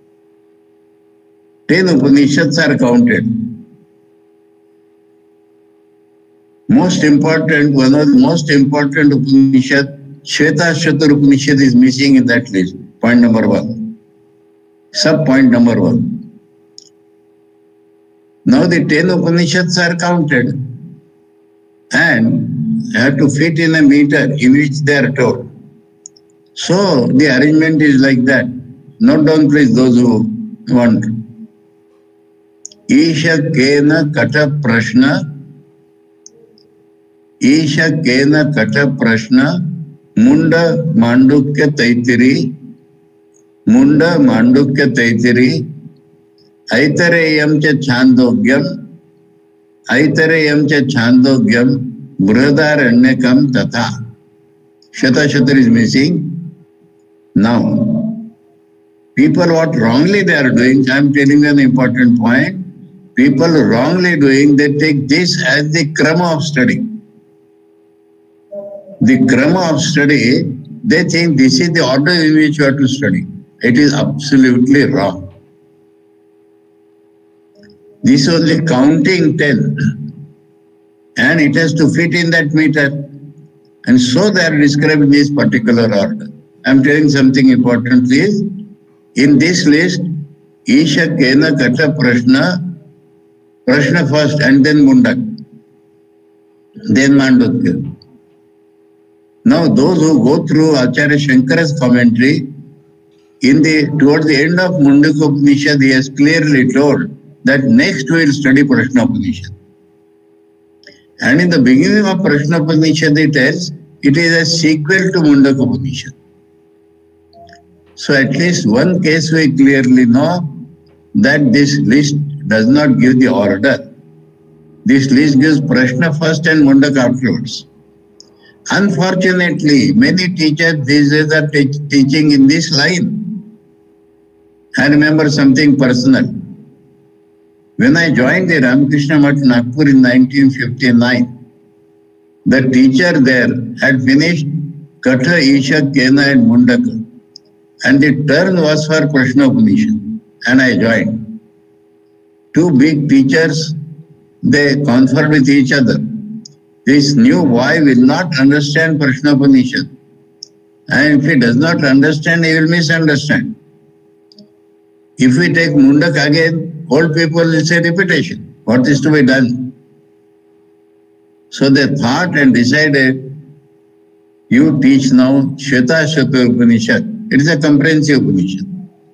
Speaker 3: 10 Upanishads are counted. Most important, one of the most important Upanishad, Shvetashvatar Upanishad is missing in that list. Point number 1. Sub-point number 1. Now the 10 Upanishads are counted and have to fit in a meter in which they are told. So the arrangement is like that. Note down please those who want. Isha kena kata prashna. Isha kena kata prashna. Munda mandukya taitiri. Munda mandukya taitiri. Aitareyam cha chandogyam. Aitareyam cha chandogyam. Brihadaranyakam tatha. Shata is missing. Now, people what wrongly they are doing, I am telling you an important point. People wrongly doing, they take this as the krama of study. The krama of study, they think this is the order in which you have to study. It is absolutely wrong. This is only counting 10 and it has to fit in that meter. And so they are describing this particular order. I am telling something important is, in this list, Isha Kena Kata Prashna first and then Mundak, then Mandukya. Now those who go through Acharya Shankara's commentary, towards the end of Mundaka Upanishad, he has clearly told that next we will study Prashna Upanishad. And in the beginning of Prashna Upanishad, it tells it is a sequel to Mundaka Upanishad. So at least one case we clearly know that this list does not give the order. This list gives Prashna first and Mundaka afterwards. Unfortunately, many teachers these days are teaching in this line. I remember something personal. When I joined the Ramakrishna Math Nagpur in 1959, the teacher there had finished Katha, Isha, Kena and Mundaka. And the turn was for Prashna Upanishad. And I joined. Two big teachers, they conferred with each other. This new boy will not understand Prashna Upanishad. And if he does not understand, he will misunderstand. If we take Mundak again, old people will say repetition. What is to be done? So they thought and decided, you teach now Shveta Upanishad. It is a comprehensive Upanishad.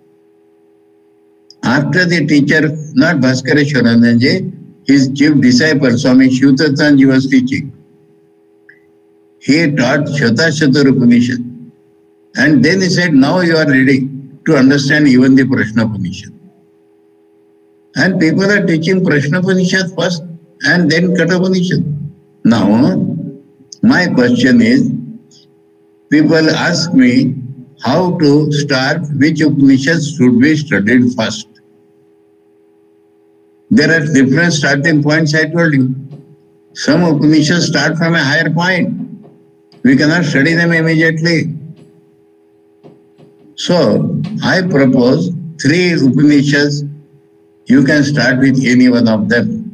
Speaker 3: After the teacher, not Bhaskareshwarananji, his chief disciple, Swami Shivtattanji was teaching. He taught Shveta Upanishad. And then he said, now you are ready to understand even the Prashna Upanishad. And people are teaching Prashna Upanishad first and then Katha Upanishad. Now, my question is, people ask me how to start, which Upanishads should be studied first. There are different starting points, I told you. Some Upanishads start from a higher point. We cannot study them immediately. So, I propose 3 Upanishads. You can start with any one of them.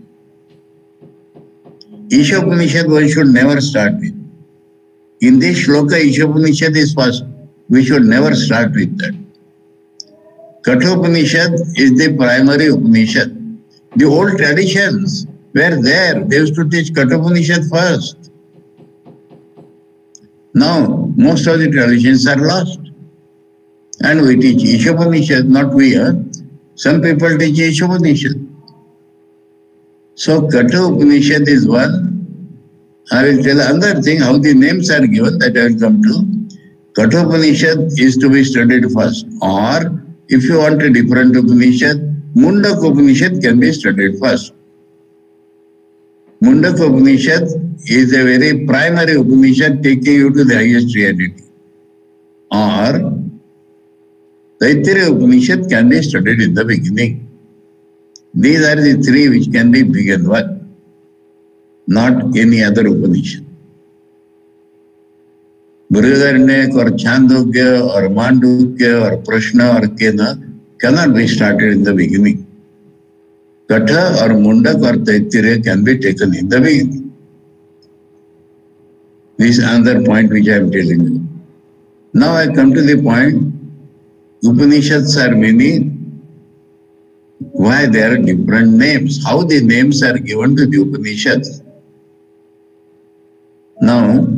Speaker 3: Isha Upanishad one should never start with. In this shloka, Isha Upanishad is first. We should never start with that. Katha Upanishad is the primary Upanishad. The old traditions were there. They used to teach Katha Upanishad first. Now, most of the traditions are lost. And we teach Isha Upanishad, not we. Some people teach Isha Upanishad. So, Katha Upanishad is one. I will tell another thing, how the names are given, that I will come to. Katha Upanishad is to be studied first. Or, if you want a different Upanishad, Mundaka Upanishad can be studied first. Mundaka Upanishad is a very primary Upanishad taking you to the highest reality. Or, Taittiriya Upanishad can be studied in the beginning. These are the 3 which can be begun with, not any other Upanishad. Brihadaranyaka or Chandogya or Mandukya or Prashna or Kena cannot be started in the beginning. Katha or Mundak or Taittiriya can be taken in the beginning. This is another point which I am telling you. Now I come to the point, Upanishads are many. Why there are different names? How the names are given to the Upanishads? Now,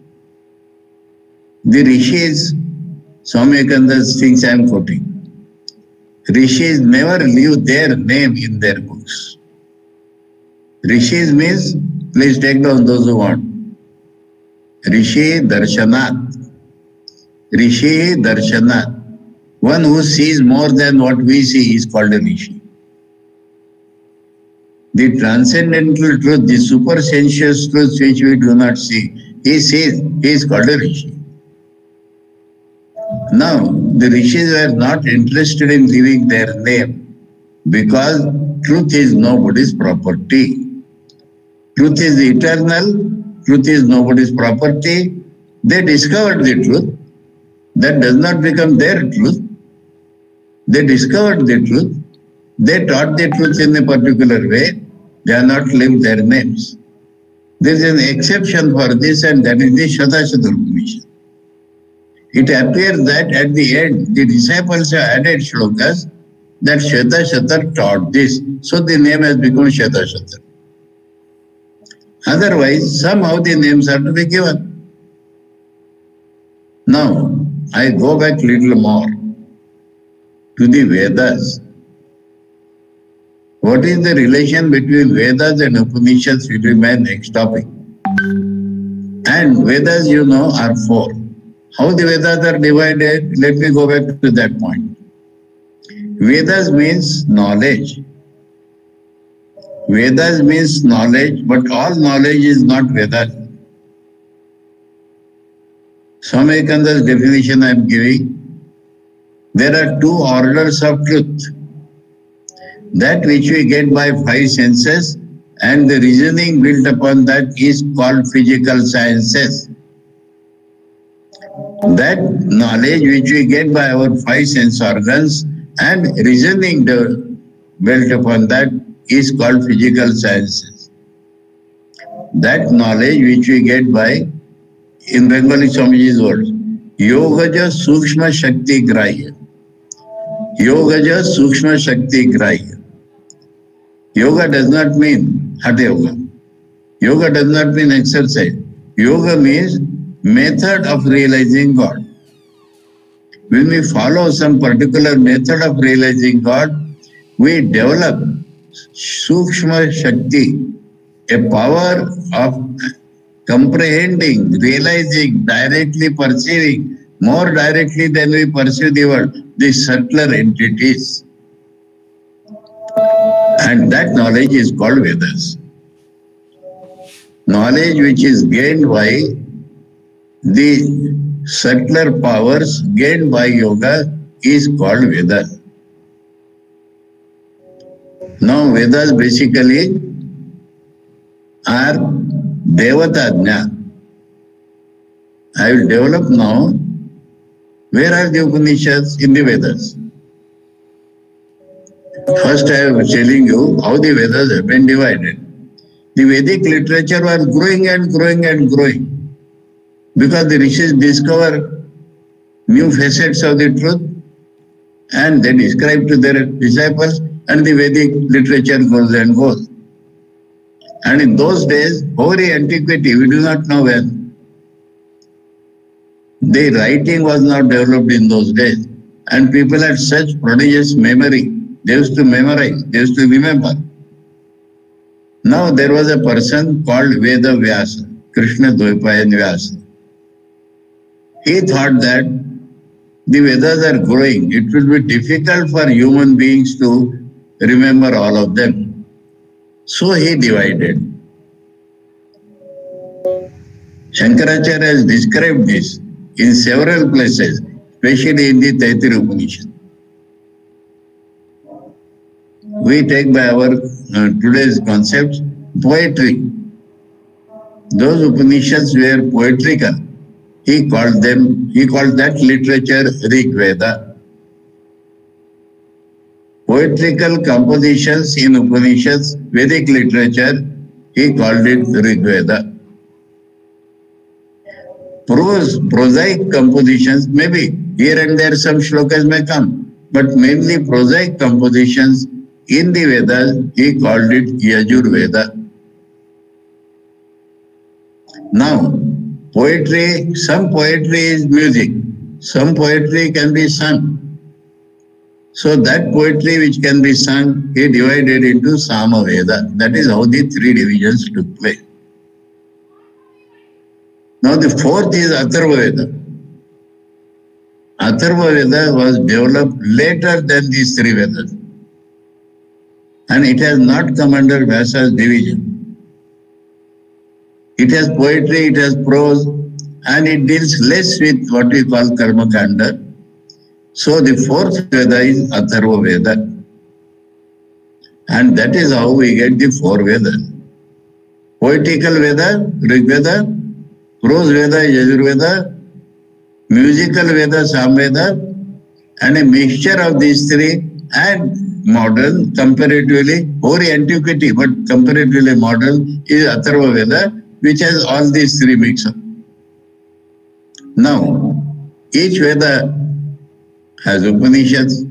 Speaker 3: the Rishis, Swami Vivekananda's things I am quoting. Rishis never leave their name in their books. Rishis means, please take down those who want. Rishi Darshanat. Rishi Darshanat. One who sees more than what we see is called a Rishi. The transcendental truth, the supersensuous truth which we do not see, he sees, he is called a Rishi. Now, the rishis were not interested in leaving their name because truth is nobody's property. Truth is eternal, truth is nobody's property. They discovered the truth. That does not become their truth. They discovered the truth. They taught the truth in a particular way. They have not lived their names. There is an exception for this, and that is the Shatashatar Upanishad. It appears that at the end, the disciples have added shlokas that Shatashatar taught this. So the name has become Shatashatar. Otherwise, somehow the names are to be given. Now, I go back a little more to the Vedas. What is the relation between Vedas and Upanishads will be my next topic. And Vedas, you know, are four. How the Vedas are divided, let me go back to that point. Vedas means knowledge. Vedas means knowledge, but all knowledge is not Vedas. Swami Vivekananda's definition I am giving. There are two orders of truth. That which we get by five senses and the reasoning built upon that is called physical sciences. That knowledge which we get by our five sense organs and reasoning built upon that is called physical sciences. That knowledge which we get by, in Bengali Swamiji's words, Yogaja Sukshma Shakti Grahya. Yogaja Sukshma Shakti Grahya. Yoga does not mean Hatha Yoga. Yoga does not mean exercise. Yoga means method of realizing God. When we follow some particular method of realizing God, we develop Sukshma Shakti, a power of comprehending, realizing, directly perceiving, more directly than we perceive the world, the subtler entities. And that knowledge is called Vedas. Knowledge which is gained by the subtler powers gained by yoga is called Vedas. Now Vedas basically are Devata Jnana. I will develop now. Where are the Upanishads in the Vedas? First I am telling you how the Vedas have been divided. The Vedic literature was growing and growing and growing because the rishis discover new facets of the truth and they describe to their disciples, and the Vedic literature goes and goes. And in those days, hoary antiquity, we do not know when. The writing was not developed in those days. And people had such prodigious memory. They used to memorize, they used to remember. Now there was a person called Veda Vyasa, Krishna Dvaipayan Vyasa. He thought that the Vedas are growing. It will be difficult for human beings to remember all of them. So he divided. Shankaracharya has described this in several places, especially in the Taittiriya Upanishad. We take by our today's concepts poetry. Those Upanishads were poetical. He called that literature Rig Veda. Poetical compositions in Upanishads, Vedic literature, he called it Rig Veda. Prosaic compositions, maybe here and there some shlokas may come, but mainly prosaic compositions in the Vedas, he called it Yajur Veda. Now, poetry, some poetry is music, some poetry can be sung. So that poetry which can be sung, he divided into Sama Veda. That is how the three divisions took place. Now the fourth is Atharva Veda. Atharva Veda was developed later than these three Vedas. And it has not come under Vyasa's division. It has poetry, it has prose, and it deals less with what we call Karma Kanda So the fourth Veda is Atharva Veda. And that is how we get the four Vedas. Poetical Veda, Rig Veda, prose Veda, Yajurveda, musical Veda, Samveda, and a mixture of these three, and modern, comparatively, or antiquity, but comparatively modern, is Atharva Veda, which has all these three mixed up. Now, each Veda has Upanishads.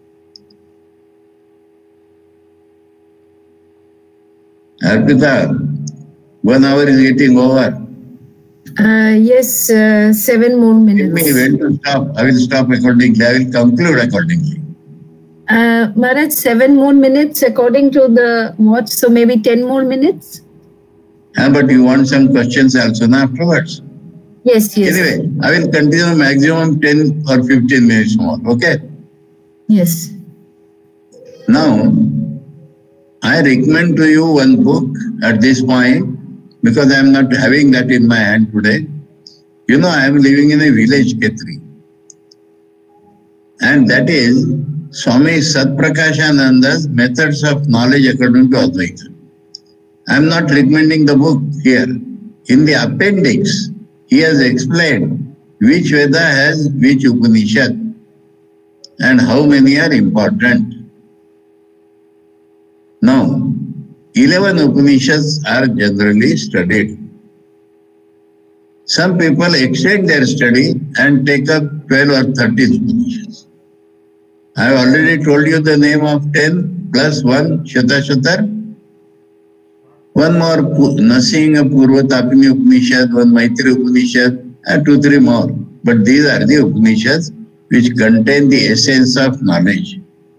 Speaker 3: Arpita, 1 hour is getting over.
Speaker 4: Yes, 7 more minutes.
Speaker 3: Tell me when to stop. I will stop accordingly. I will conclude accordingly.
Speaker 4: Maharaj, 7 more minutes according to the watch, so maybe 10 more minutes?
Speaker 3: But you want some questions also now afterwards?
Speaker 4: Yes, yes.
Speaker 3: Anyway, I will continue maximum 10 or 15 minutes more, okay?
Speaker 4: Yes.
Speaker 3: Now, I recommend to you one book at this point, because I am not having that in my hand today. You know, I am living in a village, Khetri. And that is Swami Satprakashananda's Methods of Knowledge According to Advaita. I am not recommending the book here. In the appendix, he has explained which Veda has which Upanishad and how many are important. Now, 11 Upanishads are generally studied. Some people extend their study and take up 12 or 13 Upanishads. I have already told you the name of 10 plus 1 Shatashatar. One more Nasinga Purvatapini Upanishad, one Maitri Upanishad, and 2-3 more. But these are the Upanishads which contain the essence of knowledge.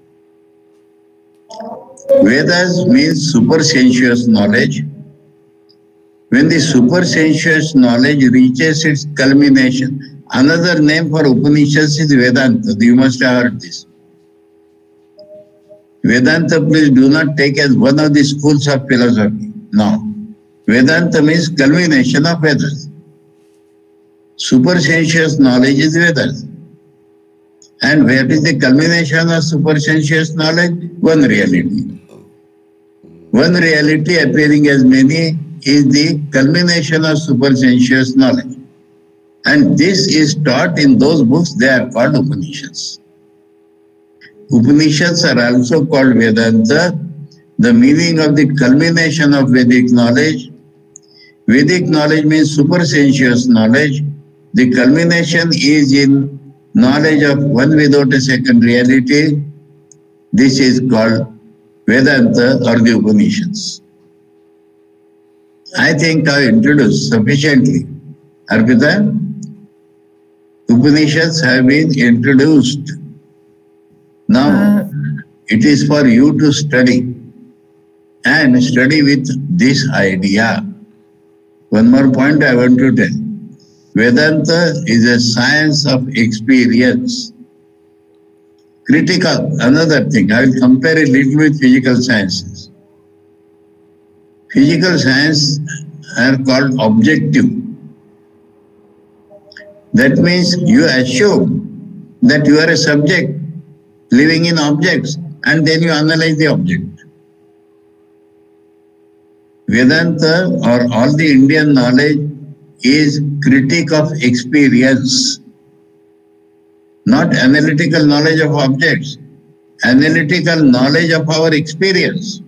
Speaker 3: Vedas means supersensuous knowledge. When the supersensuous knowledge reaches its culmination, another name for Upanishads is Vedanta. You must have heard this. Vedanta, please do not take as one of the schools of philosophy. No. Vedanta means culmination of Vedas. Supersensuous knowledge is Vedas. And where is the culmination of supersensuous knowledge? One reality. One reality appearing as many is the culmination of supersensuous knowledge. And this is taught in those books, they are called Upanishads. Upanishads are also called Vedanta, the meaning of the culmination of Vedic knowledge. Vedic knowledge means supersensuous knowledge. The culmination is in knowledge of one without a second reality. This is called Vedanta or the Upanishads. I think I introduced sufficiently. Arpita, Upanishads have been introduced. Now, it is for you to study and study with this idea. One more point I want to tell. Vedanta is a science of experience. Critical, another thing, I will compare it little with physical sciences. Physical science are called objective. That means you assume that you are a subject living in objects and then you analyze the object. Vedanta or all the Indian knowledge is critique of experience, not analytical knowledge of objects, analytical knowledge of our experience.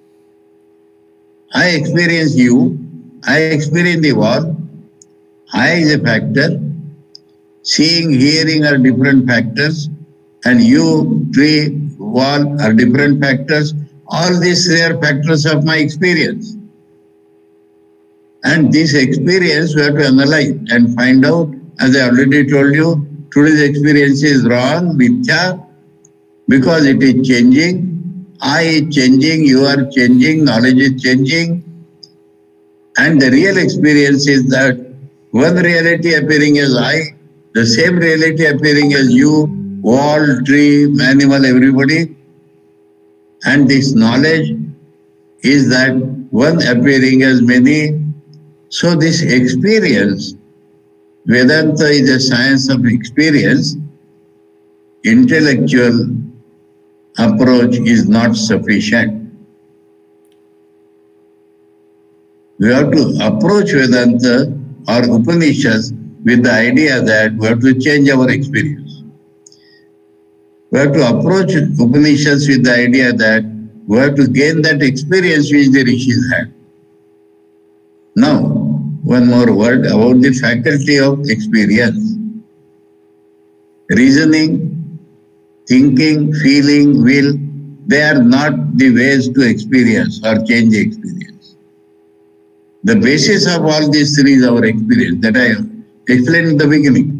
Speaker 3: I experience you, I experience the wall, I is a factor, seeing, hearing are different factors, and you, tree, wall are different factors. All these three are factors of my experience. And this experience we have to analyze and find out, as I already told you, today's experience is wrong, mithya, because it is changing. I is changing, you are changing, knowledge is changing. And the real experience is that one reality appearing as I, the same reality appearing as you, wall, tree, animal, everybody. And this knowledge is that one appearing as many. So this experience, Vedanta is a science of experience. intellectual approach is not sufficient. We have to approach Vedanta or Upanishads with the idea that we have to change our experience. We have to approach Upanishads with the idea that we have to gain that experience which the rishis had. Now, one more word about the faculty of experience. Reasoning, thinking, feeling, will, they are not the ways to experience or change the experience. The basis of all these three is our experience that I explained in the beginning.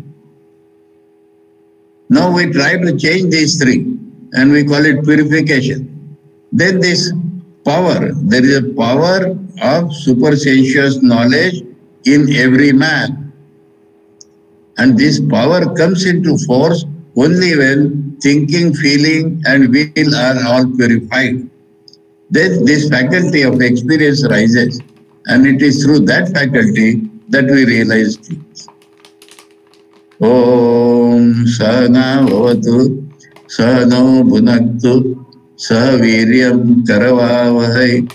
Speaker 3: Now we try to change these three and we call it purification. Then this power, there is a power of supersensuous knowledge in every man. And this power comes into force only when thinking, feeling and will are all purified. Then this faculty of experience rises, and it is through that faculty that we realize things. Om Sahana Bhavatu Sahano Bhunaktu Sahaviryam Karavavahai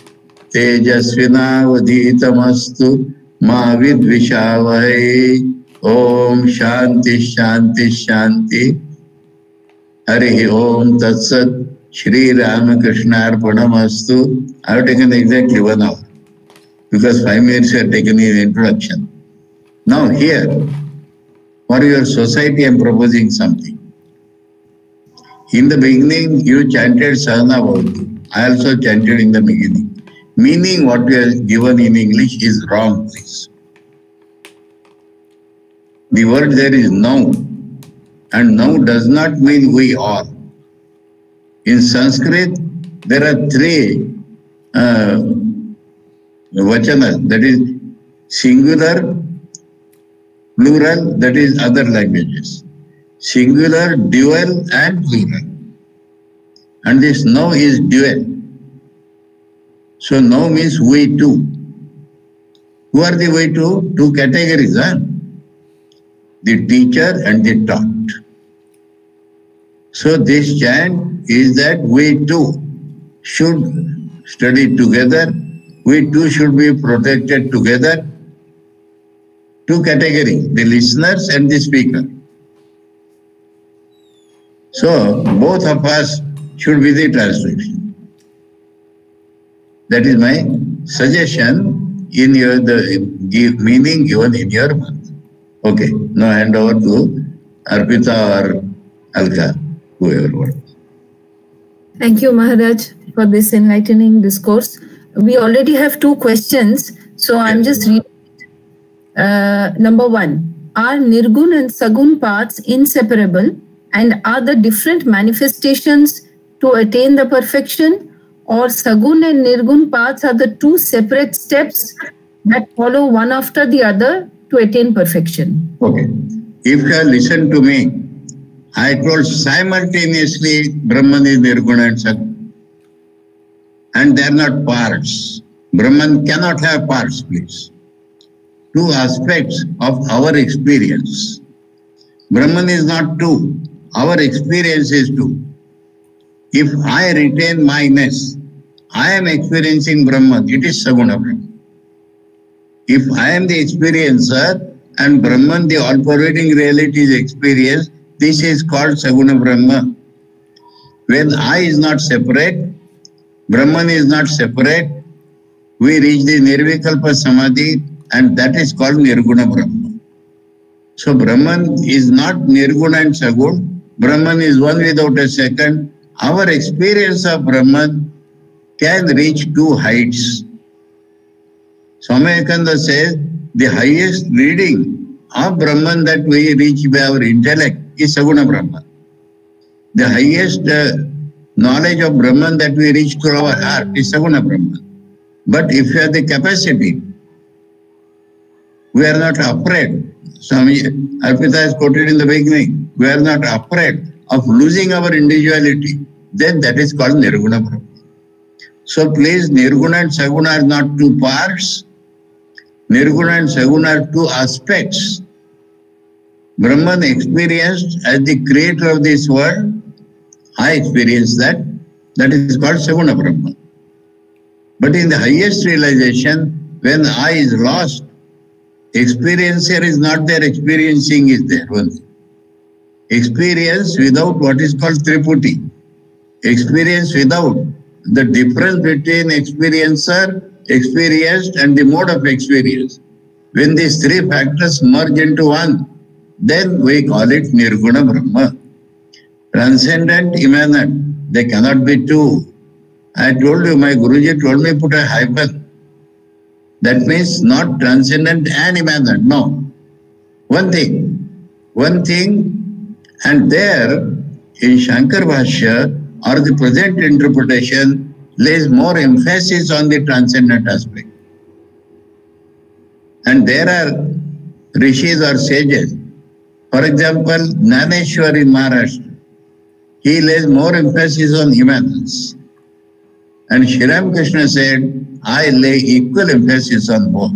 Speaker 3: Tejasvinavadhitamastu Ma Vidvishavahai. Om Shanti Shanti Shanti. Harihi Om Tat Sat. Shri Ramakrishna Arpanamastu. I have taken exactly 1 hour because 5 minutes are taken in introduction. Now here, for your society I am proposing something. In the beginning you chanted Sahana Bhavatu. I also chanted in the beginning. Meaning what we are given in English is wrong, please. The word there is now, and now does not mean we all. In Sanskrit, there are 3 vachanas, that is singular, plural, that is other languages. Singular, dual and plural. And this now is dual. So now means we two. Who are the we two? 2 categories, huh? The teacher and the taught. So this chant is that we too should study together, we too should be protected together. 2 categories, the listeners and the speaker. So both of us should be the translation. That is my suggestion in your meaning given in your month. Okay, now hand over to Arpita or Alka, whoever wants.
Speaker 4: Thank you, Maharaj, for this enlightening discourse. We already have 2 questions, so I'm just reading it. Number 1, are Nirgun and Sagun paths inseparable, and are the different manifestations to attain the perfection, or Sagun and Nirgun paths are the 2 separate steps that follow one after the other to attain perfection?
Speaker 3: Okay. If you have listened to me, I told simultaneously Brahman is Nirguna and Sagun. And they are not parts. Brahman cannot have parts, please. 2 aspects of our experience. Brahman is not 2. Our experience is 2. If I retain myness, I am experiencing Brahman. It is Saguna Brahman. If I am the experiencer and Brahman, the all-pervading reality is experienced, this is called Saguna Brahma. When I is not separate, Brahman is not separate, we reach the Nirvikalpa Samadhi, and that is called Nirguna Brahma. So Brahman is not Nirguna and Sagun. Brahman is one without a second. Our experience of Brahman can reach 2 heights. Swami Vivekananda says the highest reading of Brahman that we reach by our intellect is Saguna Brahman. The highest knowledge of Brahman that we reach through our heart is Saguna Brahman. But if you have the capacity, we are not afraid. Swami Arpita has quoted in the beginning, we are not afraid of losing our individuality, then that is called Nirguna Brahman. So please, Nirguna and Saguna are not 2 parts. Nirguna and Saguna are 2 aspects Brahman experienced as the creator of this world. I experienced that. That is called Saguna Brahman. But in the highest realization, when I is lost, experiencer is not there, experiencing is there only. Experience without what is called Triputi. Experience without the difference between experiencer, experienced and the mode of experience. When these three factors merge into one, then we call it Nirguna Brahma. Transcendent, immanent, they cannot be two. I told you, my Guruji told me put a hyphen. That means not transcendent and immanent, no. One thing, and there in Shankar Bhashya or the present interpretation lays more emphasis on the transcendent aspect. And there are rishis or sages. For example, Jnaneshwar in Maharashtra, he lays more emphasis on immanence. And Sri Ramakrishna said, I lay equal emphasis on both.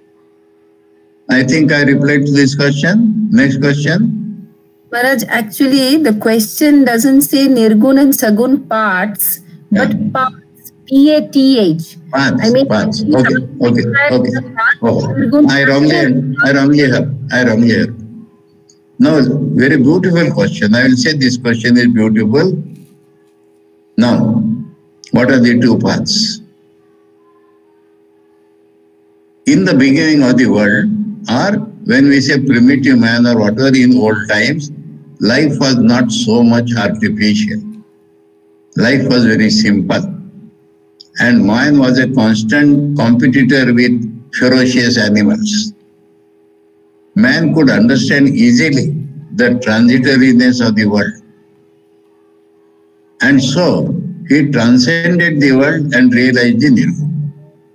Speaker 3: I think I replied to this question. Next question.
Speaker 4: Maharaj, actually the question doesn't say Nirgun and Sagun parts, but parts, P-A-T-H.
Speaker 3: Parts,
Speaker 4: I mean,
Speaker 3: parts. Okay. I wrongly heard. No, very beautiful question. I will say this question is beautiful. Now, what are the two paths? In the beginning of the world, or when we say primitive man or whatever in old times, life was not so much artificial. Life was very simple. And man was a constant competitor with ferocious animals. Man could understand easily the transitoriness of the world. And so, he transcended the world and realized the Nirgun.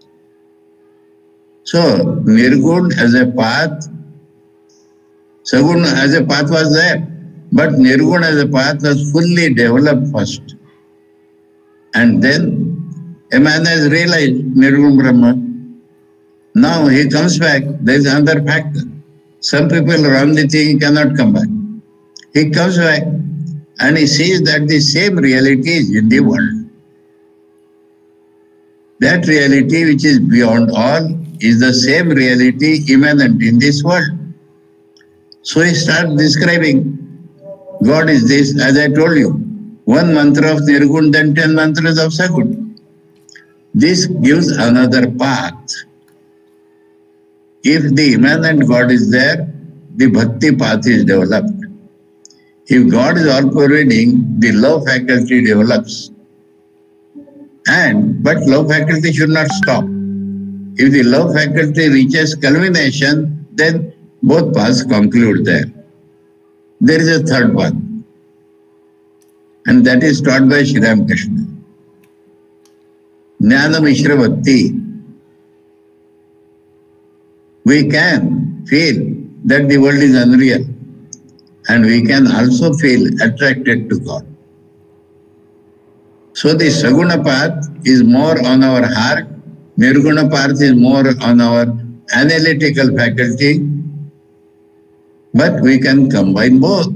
Speaker 3: So, Nirgun as a path, Sagun as a path was there, but Nirgun as a path was fully developed first. And then a man has realized Nirgun Brahma. Now he comes back, there is another factor. Some people wrongly think he cannot come back. He comes back and he sees that the same reality is in the world. That reality which is beyond all is the same reality immanent in this world. So he starts describing, God is this, as I told you, one mantra of Nirgun, then 10 mantras of Sagun. This gives another path. If the immanent God is there, the bhakti path is developed. If God is all-pervading, the love faculty develops. But love faculty should not stop. If the love faculty reaches culmination, then both paths conclude there. There is a third path, and that is taught by Sri Ramakrishna. Jnana Mishra Bhakti. We can feel that the world is unreal, and we can also feel attracted to God. So the Saguna path is more on our heart, Nirguna path is more on our analytical faculty, but we can combine both.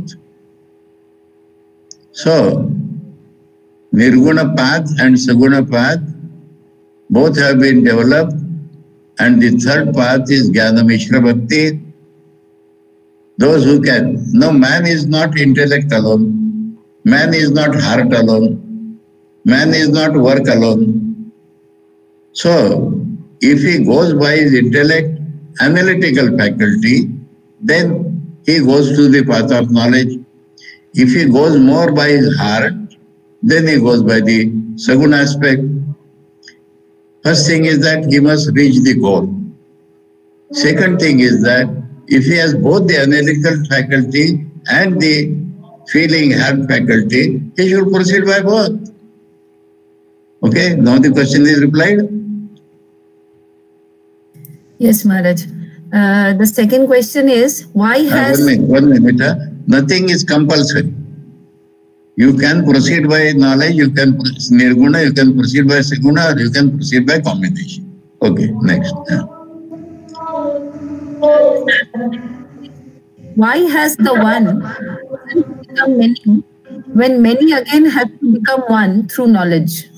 Speaker 3: So, Nirguna path and Saguna path both have been developed, and the third path is Jnana Mishra Bhakti. Those who can. No, man is not intellect alone. Man is not heart alone. Man is not work alone. So, if he goes by his intellect, analytical faculty, then he goes to the path of knowledge. If he goes more by his heart, then he goes by the Saguna aspect. First thing is that he must reach the goal. Second thing is that if he has both the analytical faculty and the feeling heart faculty, he should proceed by both. Okay, now the question is replied.
Speaker 4: Yes, Maharaj. The second question is, why has...
Speaker 3: One minute. Nothing is compulsory. You can proceed by knowledge, you can Nirguna, you can proceed by Saguna, or you can proceed by combination. Okay, next.
Speaker 4: Why has the one become many when many again have to become one through knowledge?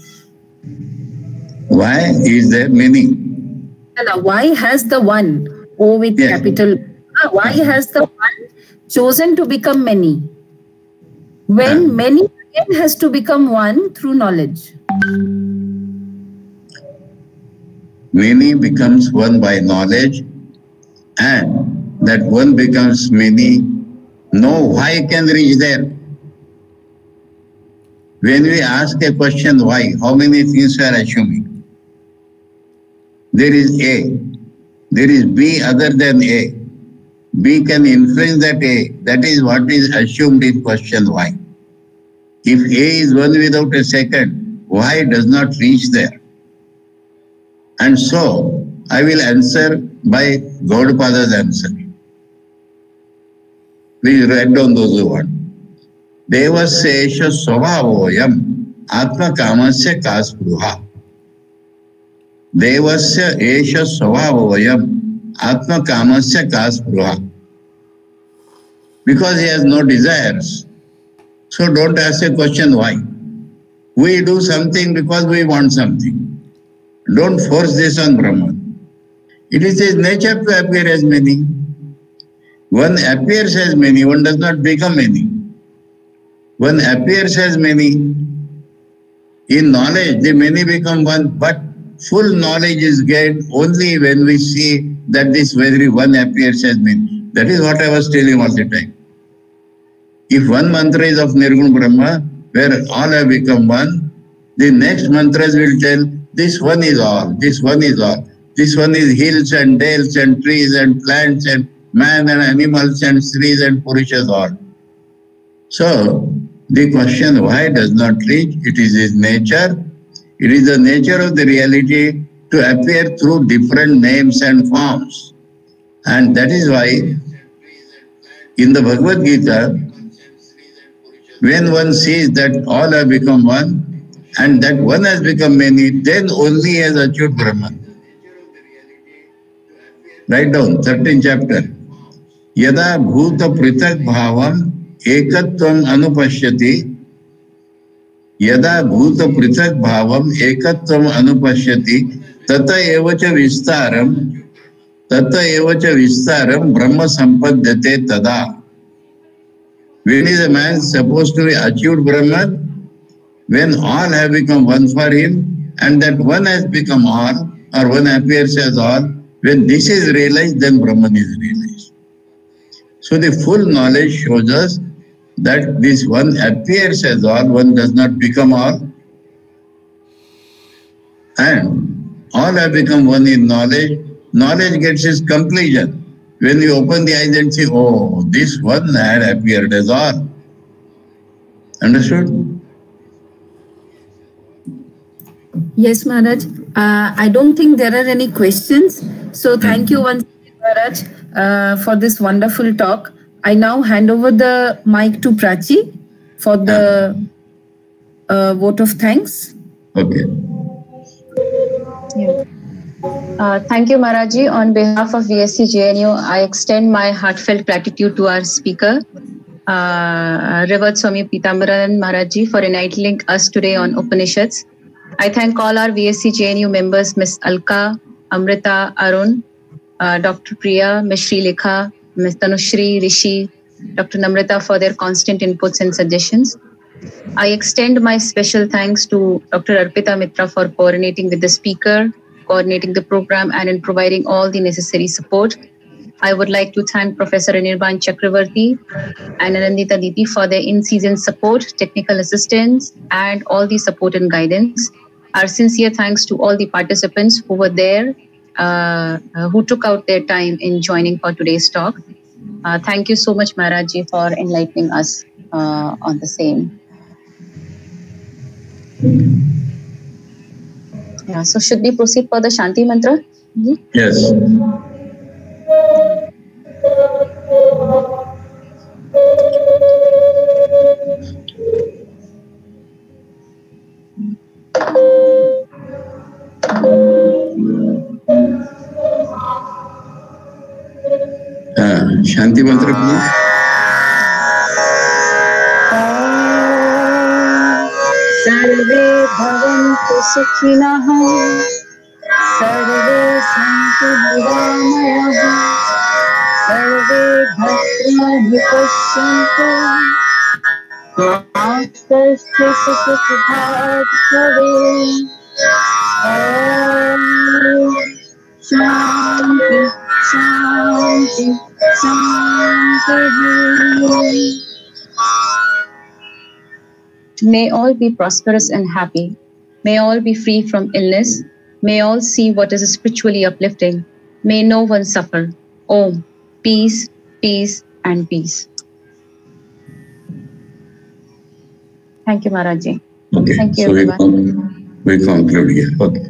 Speaker 3: Why is there many?
Speaker 4: Why has the one, O with capital, why has the one chosen to become many when many again has to become one through knowledge?
Speaker 3: Many becomes one by knowledge, and that one becomes many. No why can reach there. When we ask a question why, how many things we are assuming? There is A, there is B other than A. B can influence that A. That is what is assumed in question why. If A is one without a second, why does not reach there? And so, I will answer by Gaudapada's answer. Please write down those who want. Devasya esha svabhavoyam atma kamasya kaspruha. Devasya esha svabhavoyam atma kamasya kaspruha. Because he has no desires. So don't ask a question why. We do something because we want something. Don't force this on Brahman. It is his nature to appear as many. One appears as many, one does not become many. One appears as many. In knowledge, the many become one, but full knowledge is gained only when we see that this very one appears as many. That is what I was telling all the time. If one mantra is of Nirguna Brahma, where all have become one, the next mantras will tell this one is all, this one is all. This one is hills and dales and trees and plants and man and animals and trees and Purushas all. So, the question why does not reach, it is his nature. It is the nature of the reality to appear through different names and forms. And that is why in the Bhagavad Gita, when one sees that all have become one and that one has become many, then only has achieved Brahman. Write down, 13th chapter. Yada bhuta pritak bhavam ekatvam anupashyati. Yada bhuta pritak bhavam ekatvam anupashyati. Tata evacha vistaram brahma sampadhyate tada. When is a man supposed to be achieved Brahman? When all have become one for him, and that one has become all, or one appears as all, when this is realized, then Brahman is realized. So the full knowledge shows us that this one appears as all, one does not become all, and all have become one in knowledge. Knowledge gets its completion when you open the eyes and see, oh, this one had appeared as all. Understood?
Speaker 4: Yes, Maharaj. I don't think there are any questions. So thank you once again, Maharaj, for this wonderful talk. I now hand over the mic to Prachi for the vote of thanks.
Speaker 3: Okay.
Speaker 2: Yeah. Thank you, Maharaji. On behalf of VSC JNU, I extend my heartfelt gratitude to our speaker, Revered Swami Pitambaran Maharaji, for enlightening us today on Upanishads. I thank all our VSC JNU members, Ms. Alka, Amrita, Arun, Dr. Priya, Ms. Sri Lekha, Ms. Tanushri, Rishi, Dr. Namrata for their constant inputs and suggestions. I extend my special thanks to Dr. Arpita Mitra for coordinating with the speaker, coordinating the program, and in providing all the necessary support. I would like to thank Professor Anirban Chakravarti and Anandita Diti for their in-season support, technical assistance, and all the support and guidance. Our sincere thanks to all the participants who were there, who took out their time in joining for today's talk. Thank you so much, Maharaji, for enlightening us on the same. Yeah, so should we proceed for the Shanti Mantra?
Speaker 3: Yes. Shanti mantra, please.
Speaker 2: सर्वे भवन्तु सुखिनः सर्वे सन्तु निरामयाः सर्वे भद्राणि पश्यन्तु मा कश्चित् दुःखभाग् भवेत् ॐ शान्ति शान्ति शान्तिः. May all be prosperous and happy. May all be free from illness. May all see what is spiritually uplifting. May no one suffer. Om. Peace, peace, and peace. Thank you, Maharaj ji.
Speaker 3: Okay.
Speaker 2: Thank you,
Speaker 3: so
Speaker 2: everyone.
Speaker 3: we conclude here. Okay.